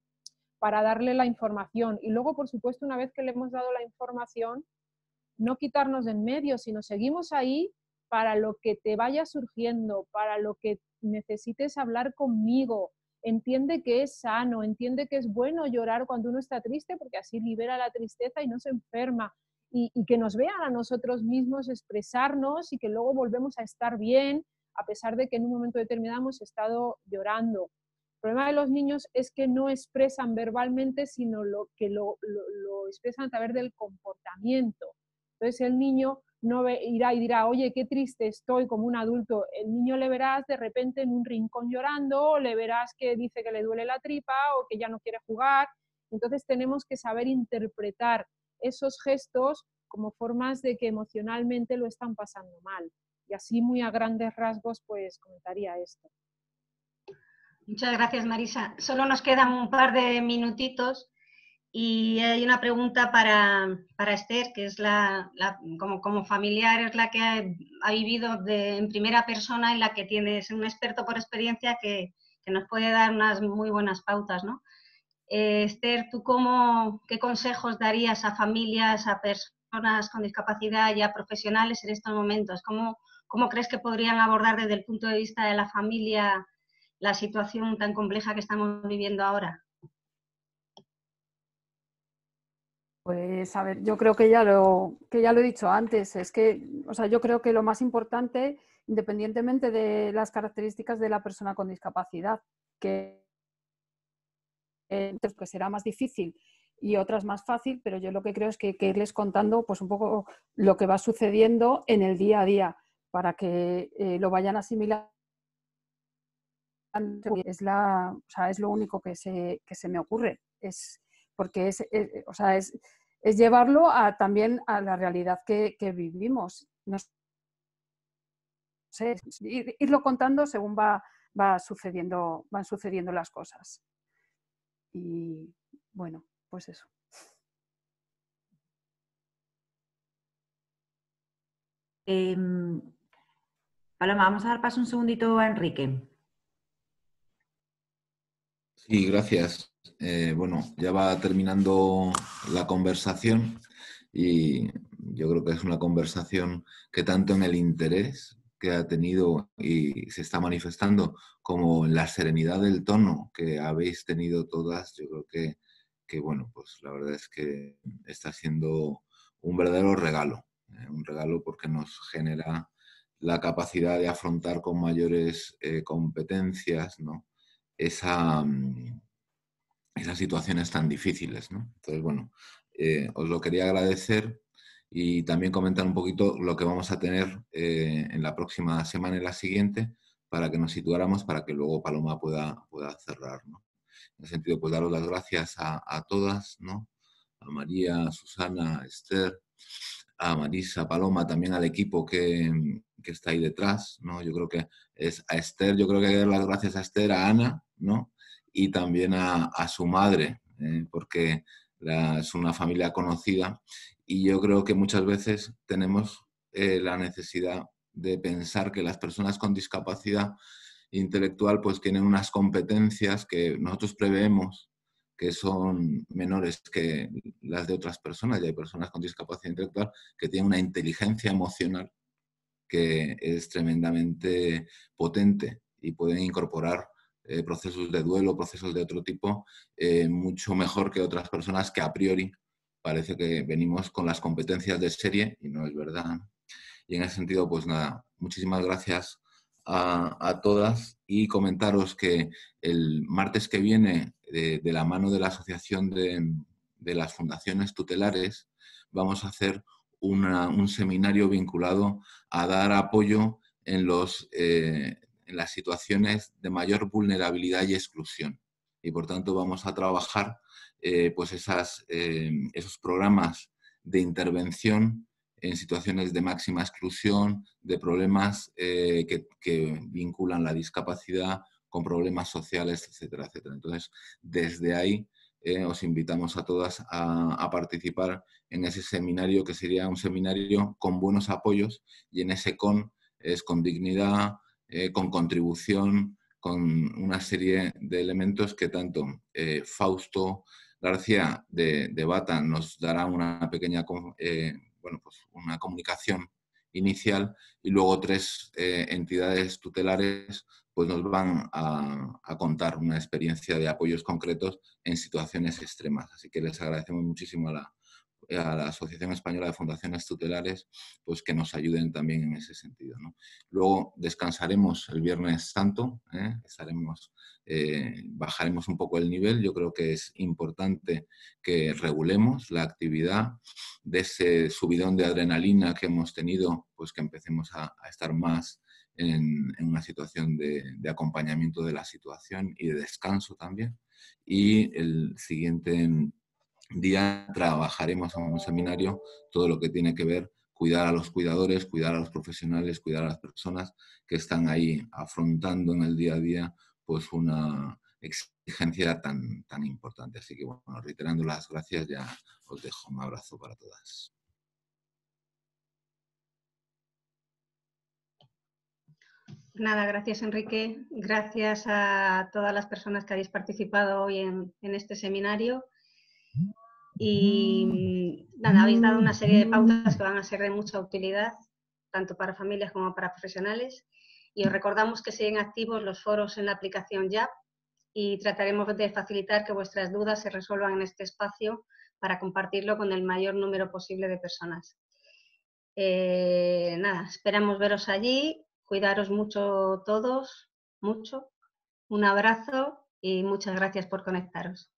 para darle la información. Y luego, por supuesto, una vez que le hemos dado la información, no quitarnos de en medio, sino seguimos ahí para lo que te vaya surgiendo, para lo que necesites hablar conmigo. Entiende que es sano, entiende que es bueno llorar cuando uno está triste, porque así libera la tristeza y no se enferma. Y, y que nos vean a nosotros mismos expresarnos y que luego volvemos a estar bien, a pesar de que en un momento determinado hemos estado llorando. El problema de los niños es que no expresan verbalmente, sino lo, que lo, lo, lo expresan a través del comportamiento. Entonces el niño no ve, irá y dirá, oye, qué triste estoy como un adulto. El niño le verás de repente en un rincón llorando, o le verás que dice que le duele la tripa o que ya no quiere jugar. Entonces tenemos que saber interpretar esos gestos como formas de que emocionalmente lo están pasando mal. Y así muy a grandes rasgos pues comentaría esto. Muchas gracias, Marisa. Solo nos quedan un par de minutitos. Y hay una pregunta para, para Esther, que es la, la como, como familiar, es la que ha, ha vivido de, en primera persona y la que tiene, es un experto por experiencia que, que nos puede dar unas muy buenas pautas, ¿no? Eh, Esther, ¿tú cómo, qué consejos darías a familias, a personas con discapacidad y a profesionales en estos momentos? ¿Cómo, cómo crees que podrían abordar desde el punto de vista de la familia la situación tan compleja que estamos viviendo ahora? Pues a ver, yo creo que ya lo, que ya lo he dicho antes, es que, o sea, yo creo que lo más importante, independientemente de las características de la persona con discapacidad, que, eh, que será más difícil y otras más fácil, pero yo lo que creo es que, que irles contando pues un poco lo que va sucediendo en el día a día para que eh, lo vayan asimilando. Es, la, o sea, es lo único que se, que se me ocurre, es, porque es, es, o sea, es, es llevarlo a, también a la realidad que, que vivimos. No sé, ir, irlo contando según va, va sucediendo, van sucediendo las cosas. Y bueno, pues eso. Eh, Paloma, vamos a dar paso un segundito a Enrique. Sí, gracias. Eh, bueno, ya va terminando la conversación y yo creo que es una conversación que tanto en el interés que ha tenido y se está manifestando como en la serenidad del tono que habéis tenido todas, yo creo que, que bueno, pues la verdad es que está siendo un verdadero regalo, ¿eh? Un regalo porque nos genera la capacidad de afrontar con mayores eh, competencias, ¿no? Esa, esas situaciones tan difíciles, ¿no? Entonces, bueno, eh, os lo quería agradecer y también comentar un poquito lo que vamos a tener eh, en la próxima semana y la siguiente para que nos situáramos, para que luego Paloma pueda, pueda cerrar, ¿no? En ese sentido, pues daros las gracias a, a todas, ¿no? A María, a Susana, a Esther, a Marisa, a Paloma, también al equipo que, que está ahí detrás, ¿no? Yo creo que es a Esther, yo creo que hay que dar las gracias a Esther, a Ana, ¿no? Y también a, a su madre, ¿eh? Porque la, es una familia conocida y yo creo que muchas veces tenemos eh, la necesidad de pensar que las personas con discapacidad intelectual pues tienen unas competencias que nosotros preveemos que son menores que las de otras personas, y hay personas con discapacidad intelectual que tienen una inteligencia emocional que es tremendamente potente y pueden incorporar eh, procesos de duelo, procesos de otro tipo, eh, mucho mejor que otras personas que a priori parece que venimos con las competencias de serie y no es verdad. Y en ese sentido, pues nada, muchísimas gracias a, a todas y comentaros que el martes que viene, de, de la mano de la Asociación de, de las Fundaciones Tutelares, vamos a hacer una, un seminario vinculado a dar apoyo en, los, eh, en las situaciones de mayor vulnerabilidad y exclusión. Y por tanto vamos a trabajar eh, pues esas, eh, esos programas de intervención en situaciones de máxima exclusión, de problemas eh, que, que vinculan la discapacidad con problemas sociales, etcétera, etcétera. Entonces, desde ahí eh, os invitamos a todas a, a participar en ese seminario, que sería un seminario con buenos apoyos, y en ese con es con dignidad, eh, con contribución, con una serie de elementos que tanto eh, Fausto García de, de Bata nos dará una pequeña eh, bueno, pues una comunicación inicial y luego tres eh, entidades tutelares pues nos van a, a contar una experiencia de apoyos concretos en situaciones extremas. Así que les agradecemos muchísimo a la, a la Asociación Española de Fundaciones Tutelares pues que nos ayuden también en ese sentido, ¿no? Luego descansaremos el Viernes Santo, ¿eh? Estaremos, eh, bajaremos un poco el nivel. Yo creo que es importante que regulemos la actividad, de ese subidón de adrenalina que hemos tenido, pues que empecemos a, a estar más en, en una situación de, de acompañamiento de la situación y de descanso también. Y el siguiente día trabajaremos en un seminario todo lo que tiene que ver cuidar a los cuidadores, cuidar a los profesionales, cuidar a las personas que están ahí afrontando en el día a día pues una exigencia tan, tan importante. Así que bueno, reiterando las gracias, ya os dejo un abrazo para todas. Nada, gracias Enrique, gracias a todas las personas que habéis participado hoy en, en este seminario y nada, habéis dado una serie de pautas que van a ser de mucha utilidad, tanto para familias como para profesionales, y os recordamos que siguen activos los foros en la aplicación Y A P y trataremos de facilitar que vuestras dudas se resuelvan en este espacio para compartirlo con el mayor número posible de personas. Eh, nada, esperamos veros allí, cuidaros mucho todos, mucho. Un abrazo y muchas gracias por conectaros.